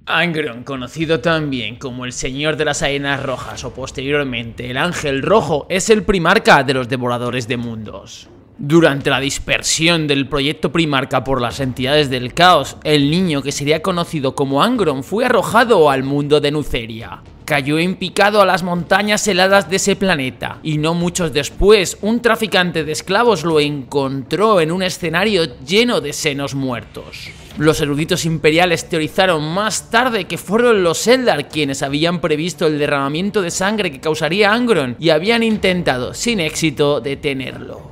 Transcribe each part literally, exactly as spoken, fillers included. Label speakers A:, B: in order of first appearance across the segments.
A: Angron, conocido también como el Señor de las Arenas Rojas o posteriormente el Ángel Rojo, es el primarca de los Devoradores de Mundos. Durante la dispersión del proyecto Primarca por las entidades del caos, el niño que sería conocido como Angron fue arrojado al mundo de Nuceria. Cayó en picado a las montañas heladas de ese planeta, y no muchos después, un traficante de esclavos lo encontró en un escenario lleno de senos muertos. Los eruditos imperiales teorizaron más tarde que fueron los Eldar quienes habían previsto el derramamiento de sangre que causaría Angron y habían intentado, sin éxito, detenerlo.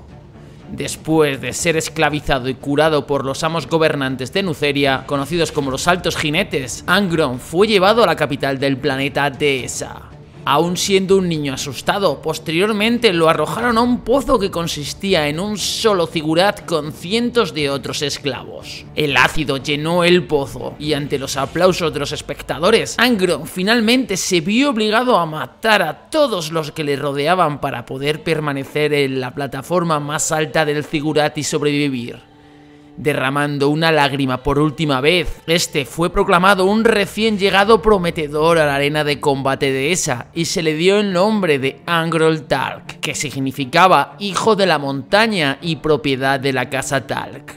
A: Después de ser esclavizado y curado por los amos gobernantes de Nuceria, conocidos como los Altos Jinetes, Angron fue llevado a la capital del planeta Dehesa. Aún siendo un niño asustado, posteriormente lo arrojaron a un pozo que consistía en un solo zigurat con cientos de otros esclavos. El ácido llenó el pozo y ante los aplausos de los espectadores, Angron finalmente se vio obligado a matar a todos los que le rodeaban para poder permanecer en la plataforma más alta del zigurat y sobrevivir. Derramando una lágrima por última vez, este fue proclamado un recién llegado prometedor a la arena de combate de Dehesa y se le dio el nombre de Angrol Talk, que significaba hijo de la montaña y propiedad de la casa Talk.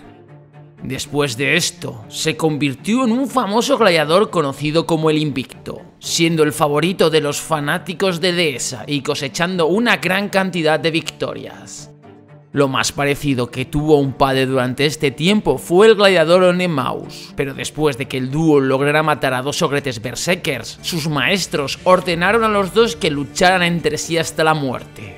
A: Después de esto, se convirtió en un famoso gladiador conocido como el Invicto, siendo el favorito de los fanáticos de Dehesa y cosechando una gran cantidad de victorias. Lo más parecido que tuvo un padre durante este tiempo fue el gladiador Onemaus, pero después de que el dúo lograra matar a dos ogretes berserkers, sus maestros ordenaron a los dos que lucharan entre sí hasta la muerte.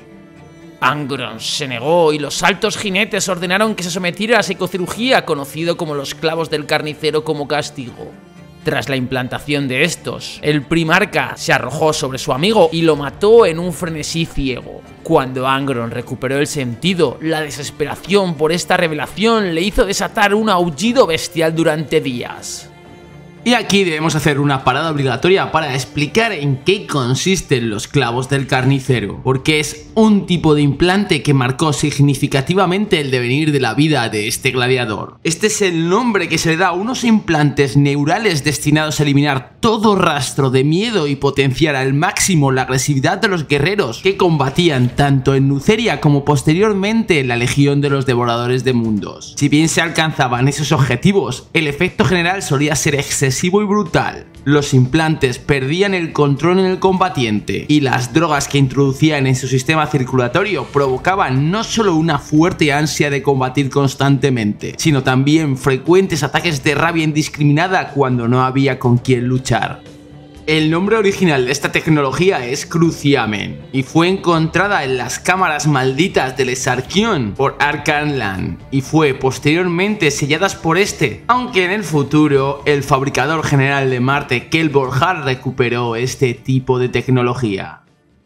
A: Angron se negó y los altos jinetes ordenaron que se sometiera a psicocirugía, conocido como los clavos del carnicero, como castigo. Tras la implantación de estos, el primarca se arrojó sobre su amigo y lo mató en un frenesí ciego. Cuando Angron recuperó el sentido, la desesperación por esta revelación le hizo desatar un aullido bestial durante días.
B: Y aquí debemos hacer una parada obligatoria para explicar en qué consisten los clavos del carnicero, porque es un tipo de implante que marcó significativamente el devenir de la vida de este gladiador. Este es el nombre que se le da a unos implantes neurales destinados a eliminar todo rastro de miedo y potenciar al máximo la agresividad de los guerreros que combatían tanto en Nuceria como posteriormente en la Legión de los Devoradores de Mundos. Si bien se alcanzaban esos objetivos, el efecto general solía ser excesivo y brutal. Los implantes perdían el control en el combatiente y las drogas que introducían en su sistema circulatorio provocaban no solo una fuerte ansia de combatir constantemente, sino también frecuentes ataques de rabia indiscriminada cuando no había con quien luchar. El nombre original de esta tecnología es Cruciamen y fue encontrada en las cámaras malditas del Esarkion por Arkan Lan y fue posteriormente selladas por este, aunque en el futuro el fabricador general de Marte, Kel Borjar, recuperó este tipo de tecnología.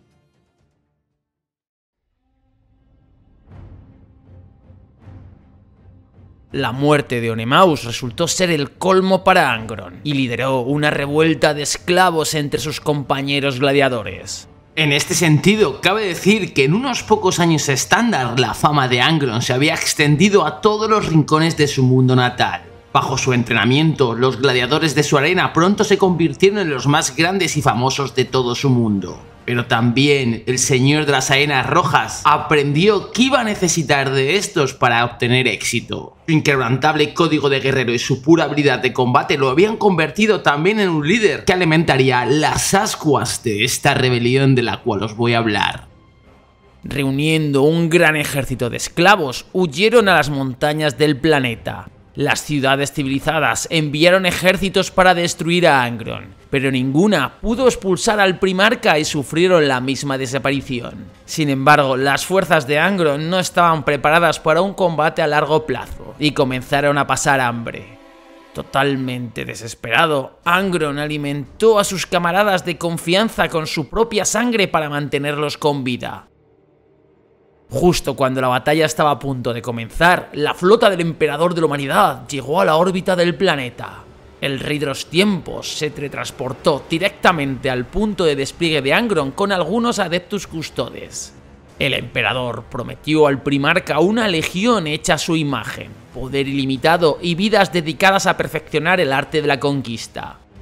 A: La muerte de Onemaus resultó ser el colmo para Angron y lideró una revuelta de esclavos entre sus compañeros gladiadores.
B: En este sentido, cabe decir que en unos pocos años estándar la fama de Angron se había extendido a todos los rincones de su mundo natal. Bajo su entrenamiento, los gladiadores de su arena pronto se convirtieron en los más grandes y famosos de todo su mundo. Pero también el Señor de las Arenas Rojas aprendió que iba a necesitar de estos para obtener éxito. Su inquebrantable código de guerrero y su pura habilidad de combate lo habían convertido también en un líder que alimentaría las ascuas de esta rebelión de la cual os voy a hablar.
A: Reuniendo un gran ejército de esclavos, huyeron a las montañas del planeta. Las ciudades civilizadas enviaron ejércitos para destruir a Angron, pero ninguna pudo expulsar al primarca y sufrieron la misma desaparición. Sin embargo, las fuerzas de Angron no estaban preparadas para un combate a largo plazo y comenzaron a pasar hambre. Totalmente desesperado, Angron alimentó a sus camaradas de confianza con su propia sangre para mantenerlos con vida. Justo cuando la batalla estaba a punto de comenzar, la flota del emperador de la humanidad llegó a la órbita del planeta. El rey de los tiempos se teletransportó directamente al punto de despliegue de Angron con algunos adeptus custodes. El emperador prometió al primarca una legión hecha a su imagen, poder ilimitado y vidas dedicadas a perfeccionar el arte de la conquista.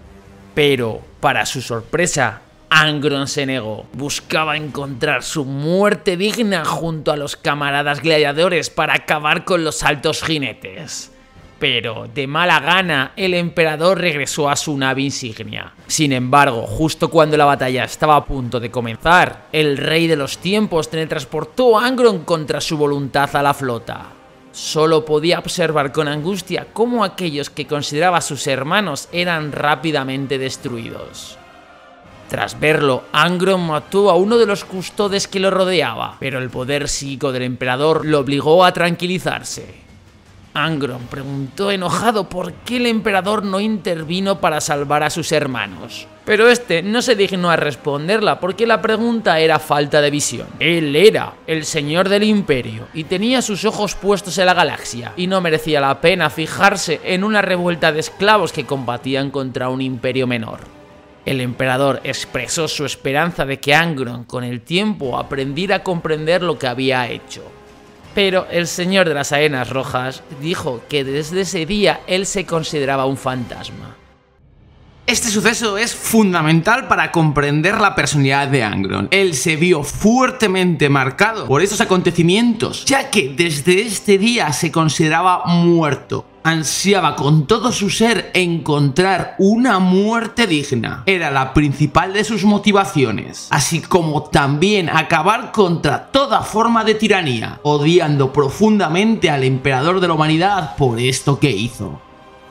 A: Pero, para su sorpresa, Angron se negó. Buscaba encontrar su muerte digna junto a los camaradas gladiadores para acabar con los altos jinetes. Pero, de mala gana, el emperador regresó a su nave insignia. Sin embargo, justo cuando la batalla estaba a punto de comenzar, el rey de los tiempos teletransportó a Angron contra su voluntad a la flota. Solo podía observar con angustia cómo aquellos que consideraba sus hermanos eran rápidamente destruidos. Tras verlo, Angron mató a uno de los custodes que lo rodeaba, pero el poder psíquico del emperador lo obligó a tranquilizarse. Angron preguntó enojado por qué el emperador no intervino para salvar a sus hermanos. Pero este no se dignó a responderla porque la pregunta era falta de visión. Él era el señor del imperio y tenía sus ojos puestos en la galaxia y no merecía la pena fijarse en una revuelta de esclavos que combatían contra un imperio menor. El emperador expresó su esperanza de que Angron con el tiempo aprendiera a comprender lo que había hecho. Pero el señor de las arenas rojas dijo que desde ese día él se consideraba un fantasma.
B: Este suceso es fundamental para comprender la personalidad de Angron. Él se vio fuertemente marcado por estos acontecimientos, ya que desde este día se consideraba muerto. Ansiaba con todo su ser encontrar una muerte digna. Era la principal de sus motivaciones, así como también acabar contra toda forma de tiranía, odiando profundamente al emperador de la humanidad por esto que hizo.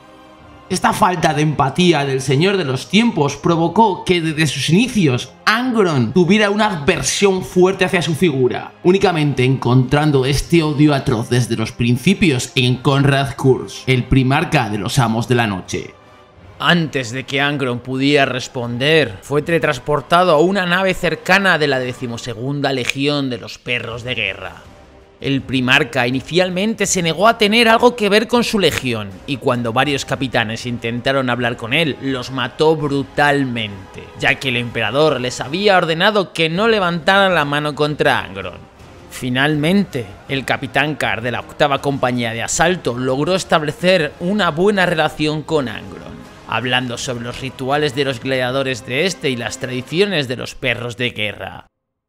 B: Esta falta de empatía del Señor de los Tiempos provocó que desde sus inicios Angron tuviera una aversión fuerte hacia su figura, únicamente encontrando este odio atroz desde los principios en Konrad Curze, el primarca de los Amos de la Noche.
A: Antes de que Angron pudiera responder, fue teletransportado a una nave cercana de la decimosegunda Legión de los Perros de Guerra. El primarca inicialmente se negó a tener algo que ver con su legión, y cuando varios capitanes intentaron hablar con él, los mató brutalmente, ya que el emperador les había ordenado que no levantaran la mano contra Angron. Finalmente, el capitán Karr de la octava compañía de asalto logró establecer una buena relación con Angron, hablando sobre los rituales de los gladiadores de este y las tradiciones de los perros de guerra.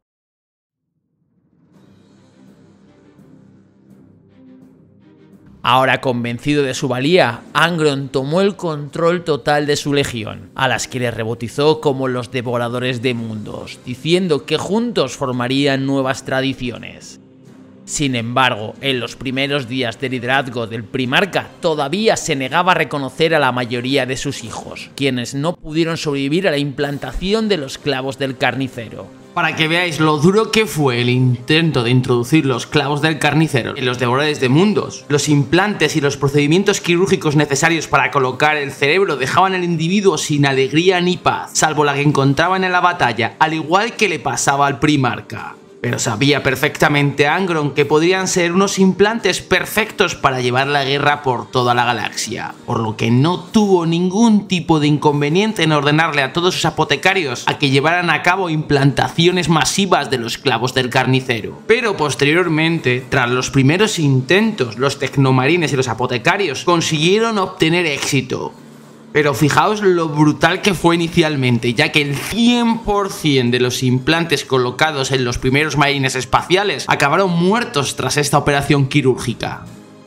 A: Ahora convencido de su valía, Angron tomó el control total de su legión, a las que le rebautizó como los Devoradores de Mundos, diciendo que juntos formarían nuevas tradiciones. Sin embargo, en los primeros días de liderazgo del primarca, todavía se negaba a reconocer a la mayoría de sus hijos, quienes no pudieron sobrevivir a la implantación de los clavos del carnicero.
B: Para que veáis lo duro que fue el intento de introducir los clavos del carnicero en los devoradores de mundos, los implantes y los procedimientos quirúrgicos necesarios para colocar el cerebro dejaban al individuo sin alegría ni paz, salvo la que encontraban en la batalla, al igual que le pasaba al primarca. Pero sabía perfectamente Angron que podrían ser unos implantes perfectos para llevar la guerra por toda la galaxia, por lo que no tuvo ningún tipo de inconveniente en ordenarle a todos sus apotecarios a que llevaran a cabo implantaciones masivas de los clavos del carnicero. Pero posteriormente, tras los primeros intentos, los tecnomarines y los apotecarios consiguieron obtener éxito. Pero fijaos lo brutal que fue inicialmente, ya que el cien por cien de los implantes colocados en los primeros marines espaciales acabaron muertos tras esta operación quirúrgica.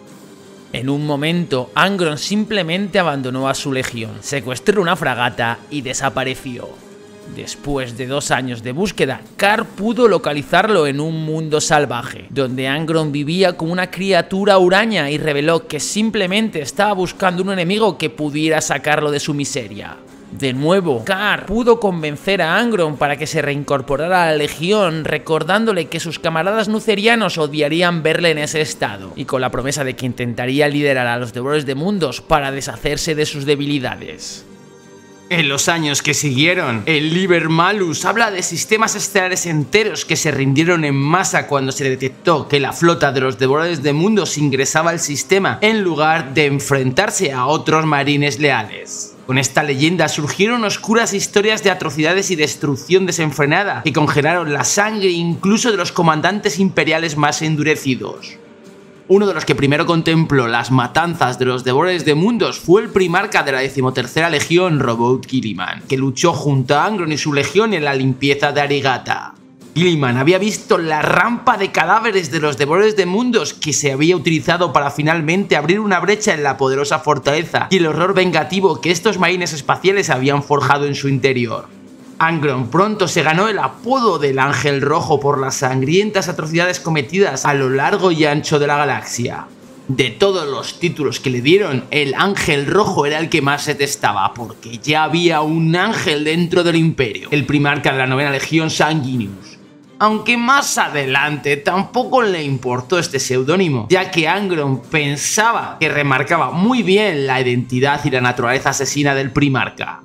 A: En un momento, Angron simplemente abandonó a su legión, secuestró una fragata y desapareció. Después de dos años de búsqueda, Karr pudo localizarlo en un mundo salvaje, donde Angron vivía como una criatura huraña y reveló que simplemente estaba buscando un enemigo que pudiera sacarlo de su miseria. De nuevo, Karr pudo convencer a Angron para que se reincorporara a la legión, recordándole que sus camaradas nucerianos odiarían verle en ese estado, y con la promesa de que intentaría liderar a los devoradores de mundos para deshacerse de sus debilidades.
B: En los años que siguieron, el Liber Malus habla de sistemas estelares enteros que se rindieron en masa cuando se detectó que la flota de los Devoradores de Mundos ingresaba al sistema en lugar de enfrentarse a otros marines leales. Con esta leyenda surgieron oscuras historias de atrocidades y destrucción desenfrenada que congelaron la sangre incluso de los comandantes imperiales más endurecidos. Uno de los que primero contempló las matanzas de los devoradores de mundos fue el primarca de la decimotercera legión, Robot Guilliman, que luchó junto a Angron y su legión en la limpieza de Arigata. Guilliman había visto la rampa de cadáveres de los devoradores de mundos que se había utilizado para finalmente abrir una brecha en la poderosa fortaleza y el horror vengativo que estos marines espaciales habían forjado en su interior. Angron pronto se ganó el apodo del Ángel Rojo por las sangrientas atrocidades cometidas a lo largo y ancho de la galaxia. De todos los títulos que le dieron, el Ángel Rojo era el que más se testaba, porque ya había un ángel dentro del Imperio, el primarca de la novena legión, Sanguinius. Aunque más adelante tampoco le importó este seudónimo, ya que Angron pensaba que remarcaba muy bien la identidad y la naturaleza asesina del primarca.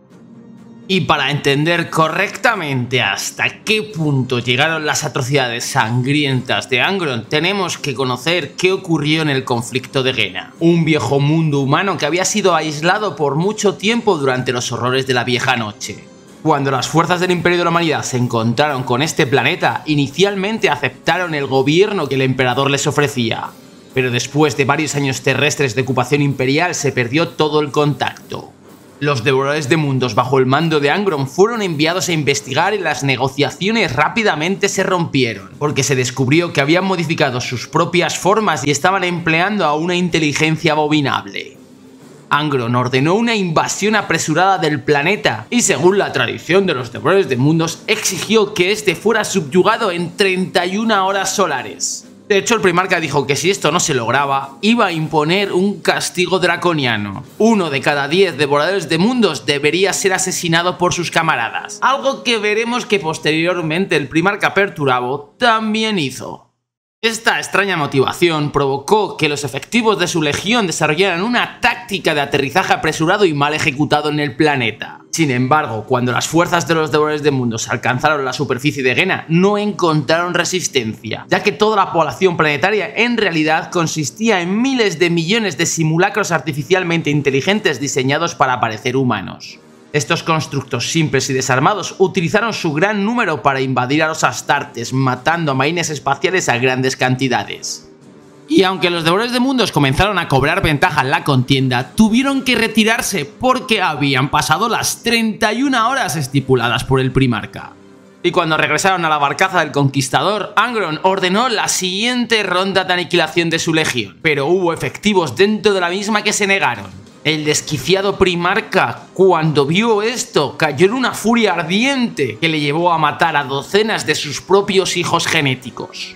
B: Y para entender correctamente hasta qué punto llegaron las atrocidades sangrientas de Angron, tenemos que conocer qué ocurrió en el conflicto de Gena, un viejo mundo humano que había sido aislado por mucho tiempo durante los horrores de la vieja noche. Cuando las fuerzas del Imperio de la Humanidad se encontraron con este planeta, inicialmente aceptaron el gobierno que el emperador les ofrecía, pero después de varios años terrestres de ocupación imperial se perdió todo el contacto. Los devoradores de mundos bajo el mando de Angron fueron enviados a investigar y las negociaciones rápidamente se rompieron, porque se descubrió que habían modificado sus propias formas y estaban empleando a una inteligencia abominable. Angron ordenó una invasión apresurada del planeta y, según la tradición de los devoradores de mundos, exigió que este fuera subyugado en treinta y una horas solares. De hecho, el primarca dijo que si esto no se lograba, iba a imponer un castigo draconiano. Uno de cada diez devoradores de mundos debería ser asesinado por sus camaradas, algo que veremos que posteriormente el primarca Perturabo también hizo. Esta extraña motivación provocó que los efectivos de su legión desarrollaran una táctica de aterrizaje apresurado y mal ejecutado en el planeta. Sin embargo, cuando las fuerzas de los devoradores de mundos alcanzaron la superficie de Gena, no encontraron resistencia, ya que toda la población planetaria en realidad consistía en miles de millones de simulacros artificialmente inteligentes diseñados para parecer humanos. Estos constructos simples y desarmados utilizaron su gran número para invadir a los Astartes, matando a marines espaciales a grandes cantidades. Y aunque los devoradores de mundos comenzaron a cobrar ventaja en la contienda, tuvieron que retirarse porque habían pasado las treinta y una horas estipuladas por el primarca. Y cuando regresaron a la barcaza del Conquistador, Angron ordenó la siguiente ronda de aniquilación de su legión, pero hubo efectivos dentro de la misma que se negaron. El desquiciado primarca, cuando vio esto, cayó en una furia ardiente que le llevó a matar a docenas de sus propios hijos genéticos.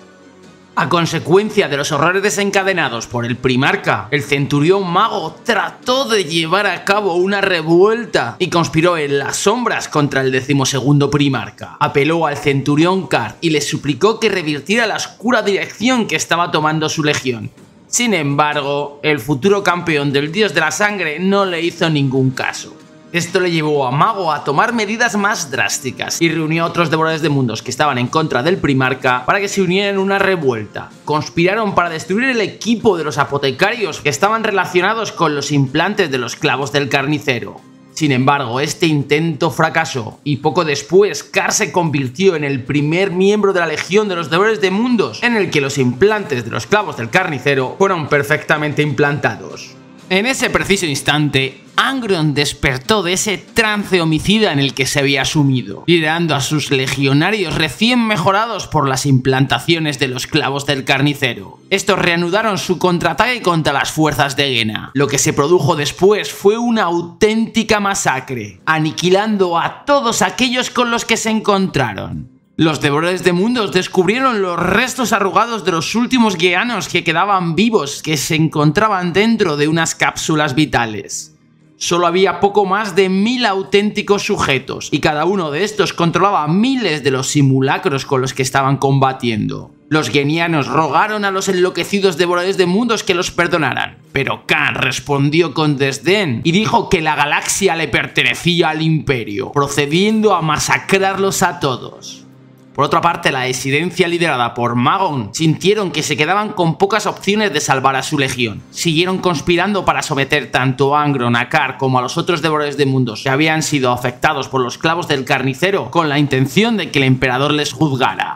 B: A consecuencia de los horrores desencadenados por el primarca, el centurión mago trató de llevar a cabo una revuelta y conspiró en las sombras contra el decimosegundo primarca. Apeló al centurión Car y le suplicó que revirtiera la oscura dirección que estaba tomando su legión. Sin embargo, el futuro campeón del dios de la sangre no le hizo ningún caso. Esto le llevó a Mago a tomar medidas más drásticas y reunió a otros devoradores de mundos que estaban en contra del primarca para que se unieran en una revuelta. Conspiraron para destruir el equipo de los apotecarios que estaban relacionados con los implantes de los clavos del carnicero. Sin embargo, este intento fracasó y poco después Car se convirtió en el primer miembro de la Legión de los Devoradores de Mundos en el que los implantes de los clavos del carnicero fueron perfectamente implantados. En ese preciso instante, Angron despertó de ese trance homicida en el que se había sumido, liderando a sus legionarios recién mejorados por las implantaciones de los clavos del carnicero. Estos reanudaron su contraataque contra las fuerzas de Gena. Lo que se produjo después fue una auténtica masacre, aniquilando a todos aquellos con los que se encontraron. Los devoradores de mundos descubrieron los restos arrugados de los últimos geanos que quedaban vivos, que se encontraban dentro de unas cápsulas vitales. Solo había poco más de mil auténticos sujetos, y cada uno de estos controlaba miles de los simulacros con los que estaban combatiendo. Los genianos rogaron a los enloquecidos devoradores de mundos que los perdonaran, pero Khan respondió con desdén y dijo que la galaxia le pertenecía al Imperio, procediendo a masacrarlos a todos. Por otra parte, la disidencia liderada por Magon sintieron que se quedaban con pocas opciones de salvar a su legión. Siguieron conspirando para someter tanto a Angron, a Car como a los otros devoradores de mundos que habían sido afectados por los clavos del carnicero con la intención de que el emperador les juzgara.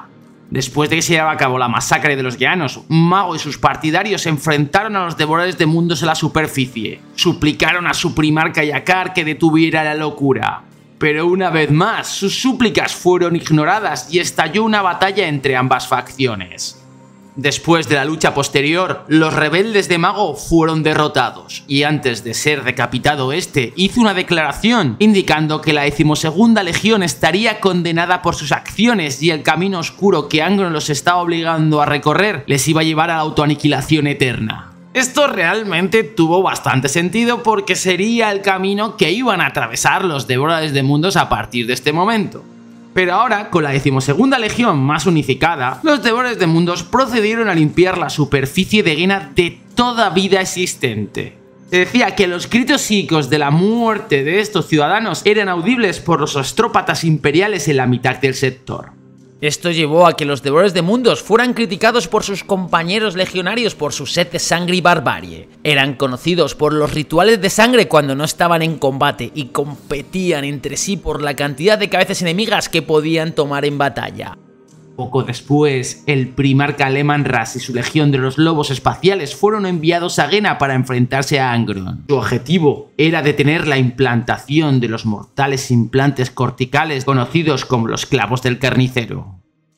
B: Después de que se llevara a cabo la masacre de los Geanos, Mago y sus partidarios se enfrentaron a los devoradores de mundos en la superficie. Suplicaron a su primarca Yakar que detuviera la locura. Pero una vez más, sus súplicas fueron ignoradas y estalló una batalla entre ambas facciones. Después de la lucha posterior, los rebeldes de Mago fueron derrotados, y antes de ser decapitado este, hizo una declaración indicando que la decimosegunda legión estaría condenada por sus acciones y el camino oscuro que Angron los estaba obligando a recorrer les iba a llevar a la autoaniquilación eterna. Esto realmente tuvo bastante sentido porque sería el camino que iban a atravesar los devoradores de mundos a partir de este momento. Pero ahora, con la decimosegunda legión más unificada, los devoradores de mundos procedieron a limpiar la superficie de Gehenna de toda vida existente. Se decía que los gritos psíquicos de la muerte de estos ciudadanos eran audibles por los astrópatas imperiales en la mitad del sector.
A: Esto llevó a que los devoradores de mundos fueran criticados por sus compañeros legionarios por su sed de sangre y barbarie. Eran conocidos por los rituales de sangre cuando no estaban en combate y competían entre sí por la cantidad de cabezas enemigas que podían tomar en batalla.
B: Poco después, el primarca Leman Russ y su legión de los lobos espaciales fueron enviados a Gehenna para enfrentarse a Angron. Su objetivo era detener la implantación de los mortales implantes corticales conocidos como los clavos del carnicero.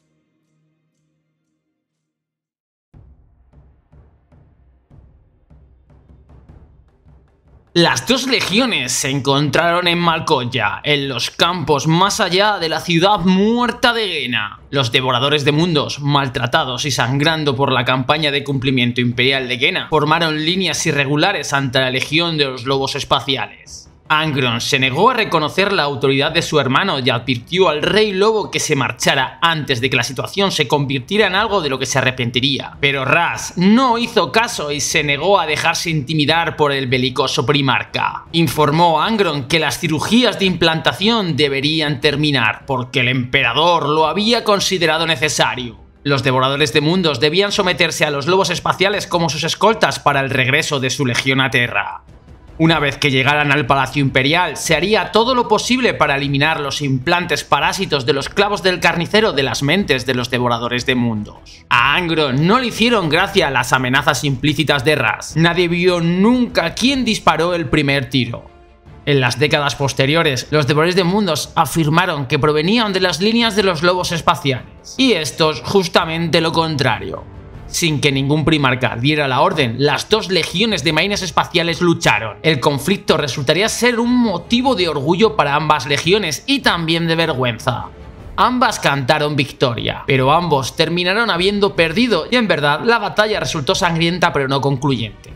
B: Las dos legiones se encontraron en Malkoya, en los campos más allá de la ciudad muerta de Gehenna. Los devoradores de mundos, maltratados y sangrando por la campaña de cumplimiento imperial de Gehenna, formaron líneas irregulares ante la legión de los lobos espaciales. Angron se negó a reconocer la autoridad de su hermano y advirtió al rey lobo que se marchara antes de que la situación se convirtiera en algo de lo que se arrepentiría. Pero Russ no hizo caso y se negó a dejarse intimidar por el belicoso primarca. Informó a Angron que las cirugías de implantación deberían terminar porque el emperador lo había considerado necesario. Los devoradores de mundos debían someterse a los lobos espaciales como sus escoltas para el regreso de su legión a Terra. Una vez que llegaran al Palacio Imperial, se haría todo lo posible para eliminar los implantes parásitos de los clavos del carnicero de las mentes de los devoradores de mundos. A Angron no le hicieron gracia las amenazas implícitas de Russ. Nadie vio nunca quién disparó el primer tiro. En las décadas posteriores, los devoradores de mundos afirmaron que provenían de las líneas de los lobos espaciales, y estos justamente lo contrario. Sin que ningún primarca diera la orden, las dos legiones de marines espaciales lucharon. El conflicto resultaría ser un motivo de orgullo para ambas legiones y también de vergüenza. Ambas cantaron victoria, pero ambos terminaron habiendo perdido y en verdad la batalla resultó sangrienta pero no concluyente.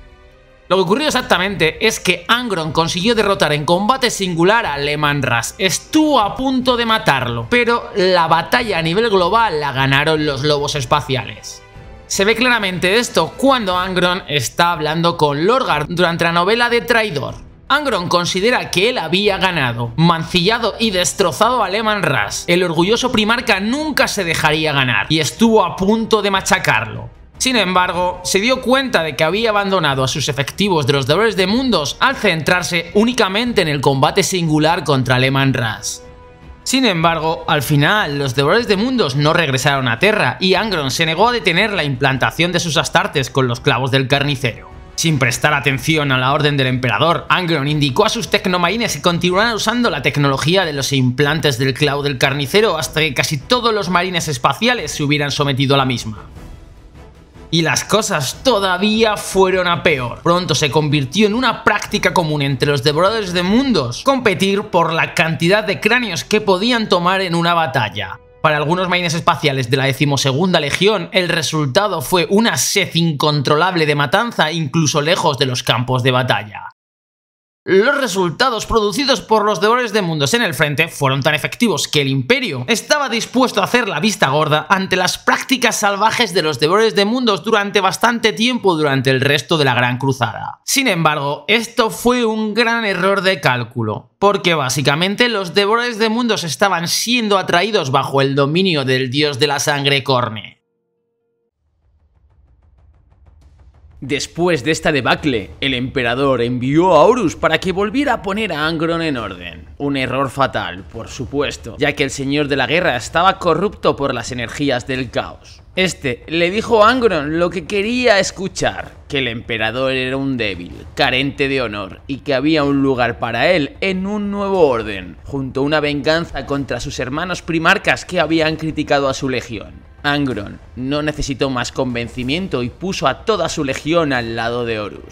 B: Lo que ocurrió exactamente es que Angron consiguió derrotar en combate singular a Leman Russ. Estuvo a punto de matarlo, pero la batalla a nivel global la ganaron los lobos espaciales. Se ve claramente esto cuando Angron está hablando con Lorgar durante la novela de Traidor. Angron considera que él había ganado, mancillado y destrozado a Leman Russ. El orgulloso primarca nunca se dejaría ganar y estuvo a punto de machacarlo. Sin embargo, se dio cuenta de que había abandonado a sus efectivos de los devoradores de mundos al centrarse únicamente en el combate singular contra Leman Russ. Sin embargo, al final, los devoradores de mundos no regresaron a Terra y Angron se negó a detener la implantación de sus astartes con los clavos del carnicero. Sin prestar atención a la orden del emperador, Angron indicó a sus tecnomarines que continuaran usando la tecnología de los implantes del clavo del carnicero hasta que casi todos los marines espaciales se hubieran sometido a la misma. Y las cosas todavía fueron a peor. Pronto se convirtió en una práctica común entre los devoradores de mundos competir por la cantidad de cráneos que podían tomar en una batalla. Para algunos marines espaciales de la decimosegunda legión, el resultado fue una sed incontrolable de matanza incluso lejos de los campos de batalla. Los resultados producidos por los devoradores de mundos en el frente fueron tan efectivos que el Imperio estaba dispuesto a hacer la vista gorda ante las prácticas salvajes de los devoradores de mundos durante bastante tiempo durante el resto de la Gran Cruzada. Sin embargo, esto fue un gran error de cálculo, porque básicamente los devoradores de mundos estaban siendo atraídos bajo el dominio del dios de la sangre Khorne.
A: Después de esta debacle, el emperador envió a Horus para que volviera a poner a Angron en orden. Un error fatal, por supuesto, ya que el señor de la guerra estaba corrupto por las energías del caos. Este le dijo a Angron lo que quería escuchar, que el emperador era un débil, carente de honor, y que había un lugar para él en un nuevo orden, junto a una venganza contra sus hermanos primarcas que habían criticado a su legión. Angron no necesitó más convencimiento y puso a toda su legión al lado de Horus.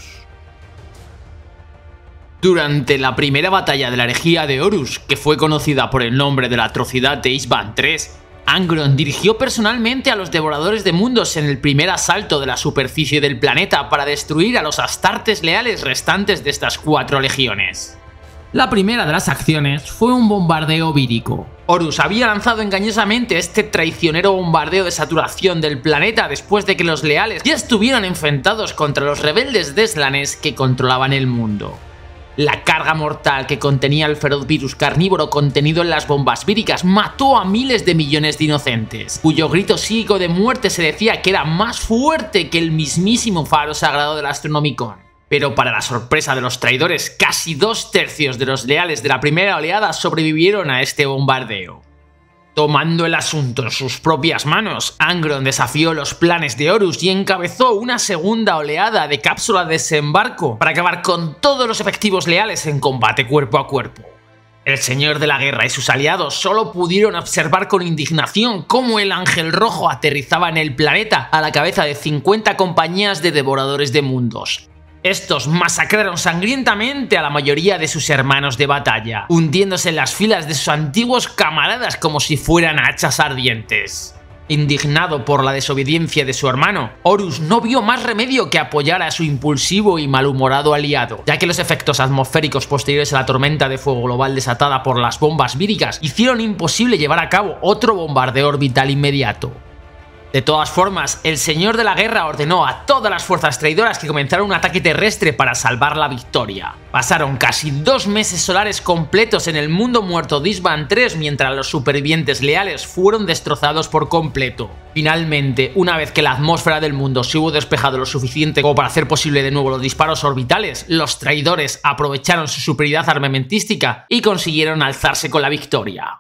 B: Durante la primera batalla de la herejía de Horus, que fue conocida por el nombre de la atrocidad de Isban tres, Angron dirigió personalmente a los devoradores de mundos en el primer asalto de la superficie del planeta para destruir a los astartes leales restantes de estas cuatro legiones. La primera de las acciones fue un bombardeo vírico. Horus había lanzado engañosamente este traicionero bombardeo de saturación del planeta después de que los leales ya estuvieran enfrentados contra los rebeldes deslanes que controlaban el mundo. La carga mortal que contenía el feroz virus carnívoro contenido en las bombas víricas mató a miles de millones de inocentes, cuyo grito psíquico de muerte se decía que era más fuerte que el mismísimo faro sagrado del Astronomicon. Pero para la sorpresa de los traidores, casi dos tercios de los leales de la primera oleada sobrevivieron a este bombardeo. Tomando el asunto en sus propias manos, Angron desafió los planes de Horus y encabezó una segunda oleada de cápsula de desembarco para acabar con todos los efectivos leales en combate cuerpo a cuerpo. El señor de la guerra y sus aliados solo pudieron observar con indignación cómo el Ángel Rojo aterrizaba en el planeta a la cabeza de cincuenta compañías de devoradores de mundos. Estos masacraron sangrientamente a la mayoría de sus hermanos de batalla, hundiéndose en las filas de sus antiguos camaradas como si fueran hachas ardientes. Indignado por la desobediencia de su hermano, Horus no vio más remedio que apoyar a su impulsivo y malhumorado aliado, ya que los efectos atmosféricos posteriores a la tormenta de fuego global desatada por las bombas víricas hicieron imposible llevar a cabo otro bombardeo orbital inmediato. De todas formas, el señor de la guerra ordenó a todas las fuerzas traidoras que comenzaran un ataque terrestre para salvar la victoria. Pasaron casi dos meses solares completos en el mundo muerto de Isban tres mientras los supervivientes leales fueron destrozados por completo. Finalmente, una vez que la atmósfera del mundo se hubo despejado lo suficiente como para hacer posible de nuevo los disparos orbitales, los traidores aprovecharon su superioridad armamentística y consiguieron alzarse con la victoria.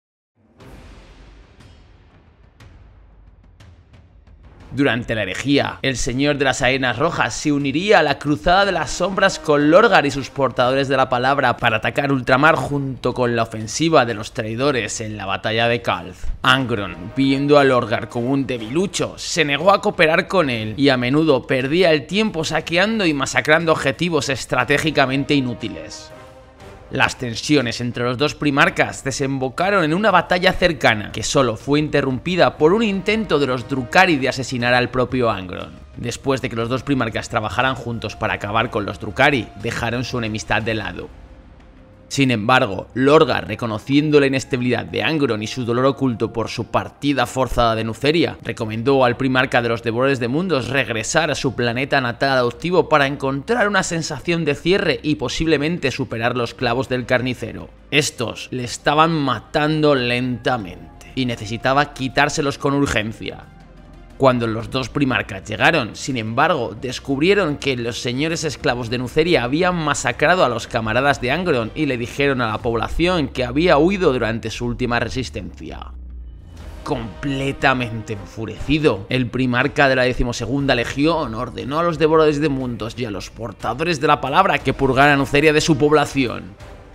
A: Durante la herejía, el señor de las arenas rojas se uniría a la cruzada de las sombras con Lorgar y sus portadores de la palabra para atacar Ultramar junto con la ofensiva de los traidores en la batalla de Calth. Angron, viendo a Lorgar como un debilucho, se negó a cooperar con él y a menudo perdía el tiempo saqueando y masacrando objetivos estratégicamente inútiles. Las tensiones entre los dos primarcas desembocaron en una batalla cercana, que solo fue interrumpida por un intento de los Drukhari de asesinar al propio Angron. Después de que los dos primarcas trabajaran juntos para acabar con los Drukhari, dejaron su enemistad de lado. Sin embargo, Lorgar, reconociendo la inestabilidad de Angron y su dolor oculto por su partida forzada de Nuceria, recomendó al primarca de los devoradores de mundos regresar a su planeta natal adoptivo para encontrar una sensación de cierre y posiblemente superar los clavos del carnicero. Estos le estaban matando lentamente y necesitaba quitárselos con urgencia. Cuando los dos primarcas llegaron, sin embargo, descubrieron que los señores esclavos de Nuceria habían masacrado a los camaradas de Angron y le dijeron a la población que había huido durante su última resistencia. Completamente enfurecido, el primarca de la decimosegunda legión ordenó a los devoradores de mundos y a los portadores de la palabra que purgaran a Nuceria de su población.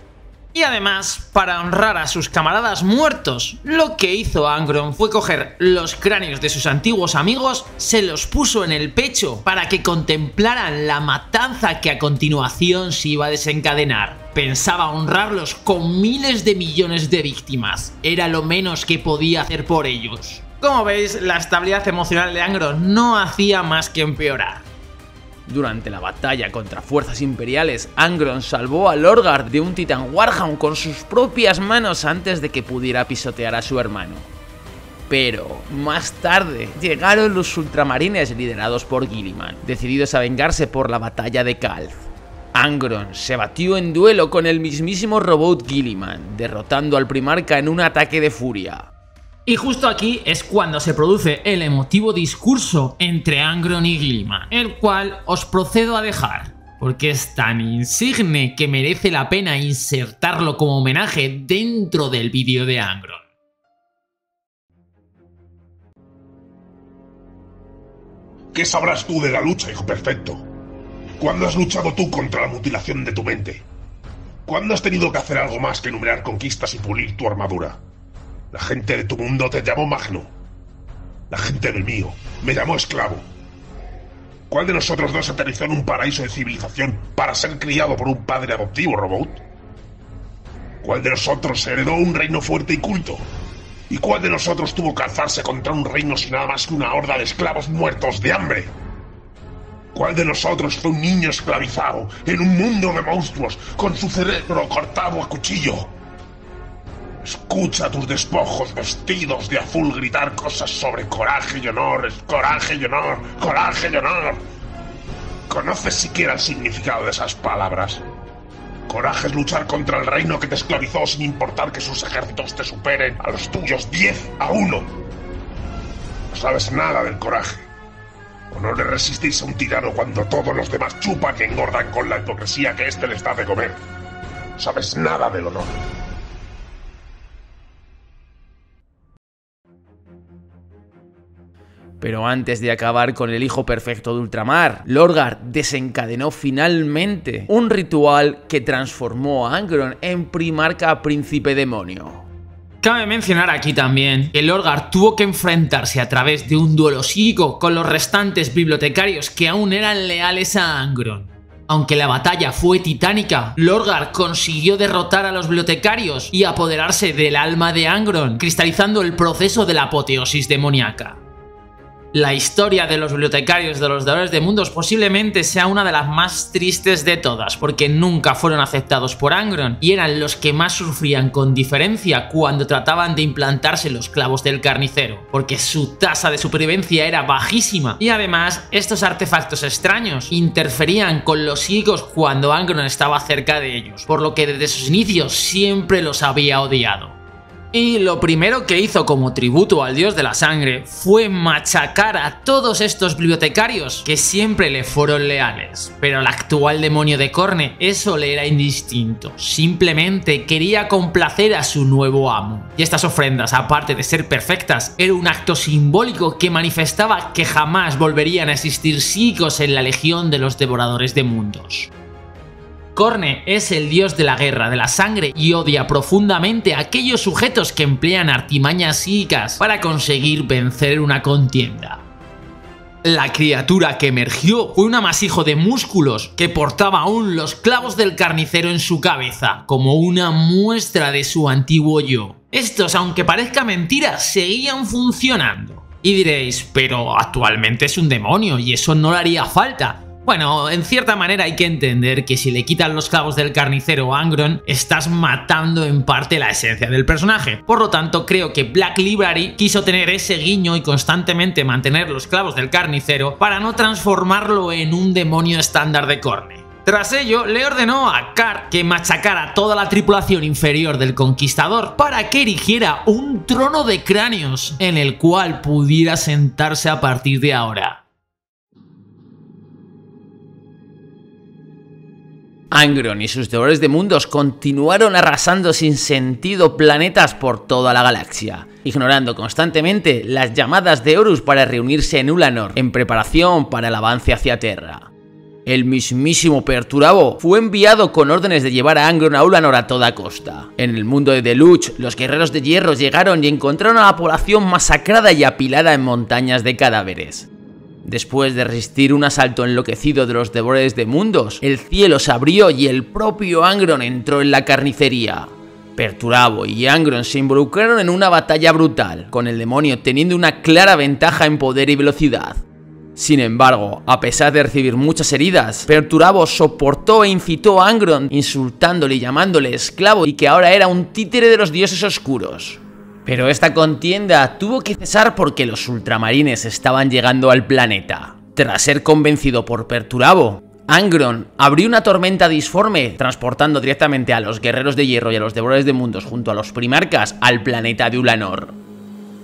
B: Y además, para honrar a sus camaradas muertos, lo que hizo Angron fue coger los cráneos de sus antiguos amigos, se los puso en el pecho para que contemplaran la matanza que a continuación se iba a desencadenar. Pensaba honrarlos con miles de millones de víctimas. Era lo menos que podía hacer por ellos. Como veis, la estabilidad emocional de Angron no hacía más que empeorar.
A: Durante la batalla contra fuerzas imperiales, Angron salvó a Lorgar de un titán Warhound con sus propias manos antes de que pudiera pisotear a su hermano. Pero, más tarde, llegaron los ultramarines liderados por Guilliman, decididos a vengarse por la batalla de Calth. Angron se batió en duelo con el mismísimo robot Guilliman, derrotando al primarca en un ataque de furia.
B: Y justo aquí es cuando se produce el emotivo discurso entre Angron y Guilliman, el cual os procedo a dejar, porque es tan insigne que merece la pena insertarlo como homenaje dentro del vídeo de Angron.
C: ¿Qué sabrás tú de la lucha, hijo perfecto? ¿Cuándo has luchado tú contra la mutilación de tu mente? ¿Cuándo has tenido que hacer algo más que enumerar conquistas y pulir tu armadura? La gente de tu mundo te llamó Magno. La gente del mío me llamó esclavo. ¿Cuál de nosotros dos aterrizó en un paraíso de civilización para ser criado por un padre adoptivo, Robot? ¿Cuál de nosotros heredó un reino fuerte y culto? ¿Y cuál de nosotros tuvo que alzarse contra un reino sin nada más que una horda de esclavos muertos de hambre? ¿Cuál de nosotros fue un niño esclavizado en un mundo de monstruos con su cerebro cortado a cuchillo? Escucha a tus despojos vestidos de azul gritar cosas sobre coraje y honor, es coraje y honor, coraje y honor. ¿Conoces siquiera el significado de esas palabras? Coraje es luchar contra el reino que te esclavizó sin importar que sus ejércitos te superen a los tuyos diez a uno. No sabes nada del coraje. ¿O no le resistís a un tirano cuando todos los demás chupan y engordan con la hipocresía que éste les da de comer? No sabes nada del honor.
A: Pero antes de acabar con el hijo perfecto de Ultramar, Lorgar desencadenó finalmente un ritual que transformó a Angron en Primarca Príncipe Demonio.
B: Cabe mencionar aquí también que Lorgar tuvo que enfrentarse a través de un duelo psíquico con los restantes bibliotecarios que aún eran leales a Angron. Aunque la batalla fue titánica, Lorgar consiguió derrotar a los bibliotecarios y apoderarse del alma de Angron, cristalizando el proceso de la apoteosis demoníaca. La historia de los bibliotecarios de los Devoradores de Mundos posiblemente sea una de las más tristes de todas, porque nunca fueron aceptados por Angron y eran los que más sufrían con diferencia cuando trataban de implantarse los clavos del carnicero, porque su tasa de supervivencia era bajísima y además estos artefactos extraños interferían con los psíquicos cuando Angron estaba cerca de ellos, por lo que desde sus inicios siempre los había odiado. Y lo primero que hizo como tributo al dios de la sangre fue machacar a todos estos bibliotecarios que siempre le fueron leales. Pero al actual demonio de Khorne eso le era indistinto, simplemente quería complacer a su nuevo amo. Y estas ofrendas, aparte de ser perfectas, era un acto simbólico que manifestaba que jamás volverían a existir psíquicos en la legión de los Devoradores de Mundos. Khorne es el dios de la guerra, de la sangre y odia profundamente a aquellos sujetos que emplean artimañas psíquicas para conseguir vencer una contienda. La criatura que emergió fue un amasijo de músculos que portaba aún los clavos del carnicero en su cabeza, como una muestra de su antiguo yo. Estos, aunque parezca mentira, seguían funcionando. Y diréis, pero actualmente es un demonio y eso no le haría falta. Bueno, en cierta manera hay que entender que si le quitan los clavos del carnicero a Angron, estás matando en parte la esencia del personaje. Por lo tanto, creo que Black Library quiso tener ese guiño y constantemente mantener los clavos del carnicero para no transformarlo en un demonio estándar de Khorne. Tras ello, le ordenó a Khar que machacara toda la tripulación inferior del Conquistador para que erigiera un trono de cráneos en el cual pudiera sentarse a partir de ahora.
A: Angron y sus Devoradores de Mundos continuaron arrasando sin sentido planetas por toda la galaxia, ignorando constantemente las llamadas de Horus para reunirse en Ulanor en preparación para el avance hacia Terra. El mismísimo Perturabo fue enviado con órdenes de llevar a Angron a Ulanor a toda costa. En el mundo de Deluge, los guerreros de hierro llegaron y encontraron a la población masacrada y apilada en montañas de cadáveres. Después de resistir un asalto enloquecido de los Devoradores de Mundos, el cielo se abrió y el propio Angron entró en la carnicería. Perturabo y Angron se involucraron en una batalla brutal, con el demonio teniendo una clara ventaja en poder y velocidad. Sin embargo, a pesar de recibir muchas heridas, Perturabo soportó e incitó a Angron, insultándole y llamándole esclavo y que ahora era un títere de los dioses oscuros. Pero esta contienda tuvo que cesar porque los ultramarines estaban llegando al planeta. Tras ser convencido por Perturabo, Angron abrió una tormenta disforme, transportando directamente a los guerreros de hierro y a los devoradores de mundos junto a los primarcas al planeta de Ulanor.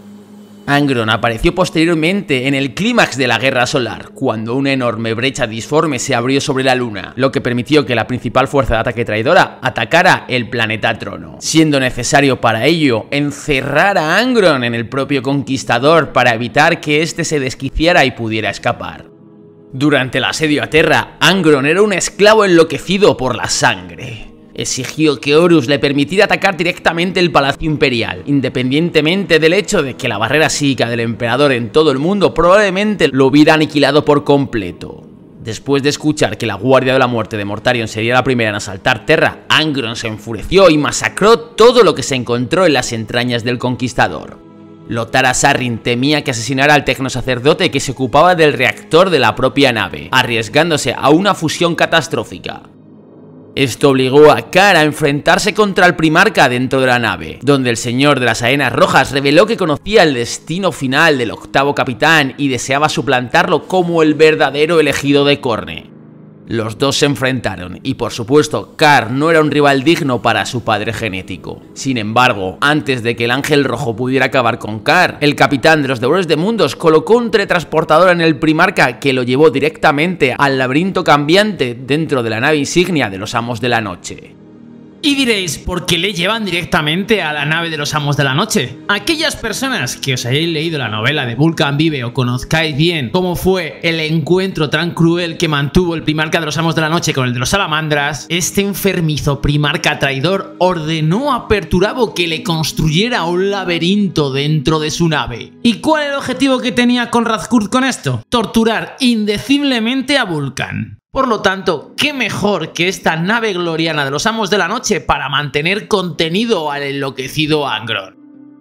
A: Angron apareció posteriormente en el clímax de la Guerra Solar, cuando una enorme brecha disforme se abrió sobre la Luna, lo que permitió que la principal fuerza de ataque traidora atacara el planeta Trono, siendo necesario para ello encerrar a Angron en el propio Conquistador para evitar que éste se desquiciara y pudiera escapar. Durante el asedio a Terra, Angron era un esclavo enloquecido por la sangre. Exigió que Horus le permitiera atacar directamente el Palacio Imperial, independientemente del hecho de que la barrera psíquica del emperador en todo el mundo probablemente lo hubiera aniquilado por completo. Después de escuchar que la Guardia de la Muerte de Mortarion sería la primera en asaltar Terra, Angron se enfureció y masacró todo lo que se encontró en las entrañas del Conquistador. Lotara Sarrin temía que asesinara al tecnosacerdote que se ocupaba del reactor de la propia nave, arriesgándose a una fusión catastrófica. Esto obligó a Kar a enfrentarse contra el Primarca dentro de la nave, donde el Señor de las Arenas Rojas reveló que conocía el destino final del octavo capitán y deseaba suplantarlo como el verdadero elegido de Khorne. Los dos se enfrentaron y por supuesto Kar no era un rival digno para su padre genético. Sin embargo, antes de que el Ángel Rojo pudiera acabar con Kar, el capitán de los Devoradores de Mundos colocó un teletransportador en el Primarca que lo llevó directamente al laberinto cambiante dentro de la nave insignia de los Amos de la Noche.
D: Y diréis, ¿por qué le llevan directamente a la nave de los Amos de la Noche? Aquellas personas que os hayáis leído la novela de Vulcan Vive o conozcáis bien cómo fue el encuentro tan cruel que mantuvo el Primarca de los Amos de la Noche con el de los Salamandras, este enfermizo Primarca traidor ordenó a Perturabo que le construyera un laberinto dentro de su nave. ¿Y cuál era el objetivo que tenía Konrad Curze con esto? Torturar indeciblemente a Vulcan. Por lo tanto, ¿qué mejor que esta nave gloriana de los Amos de la Noche para mantener contenido al enloquecido Angron?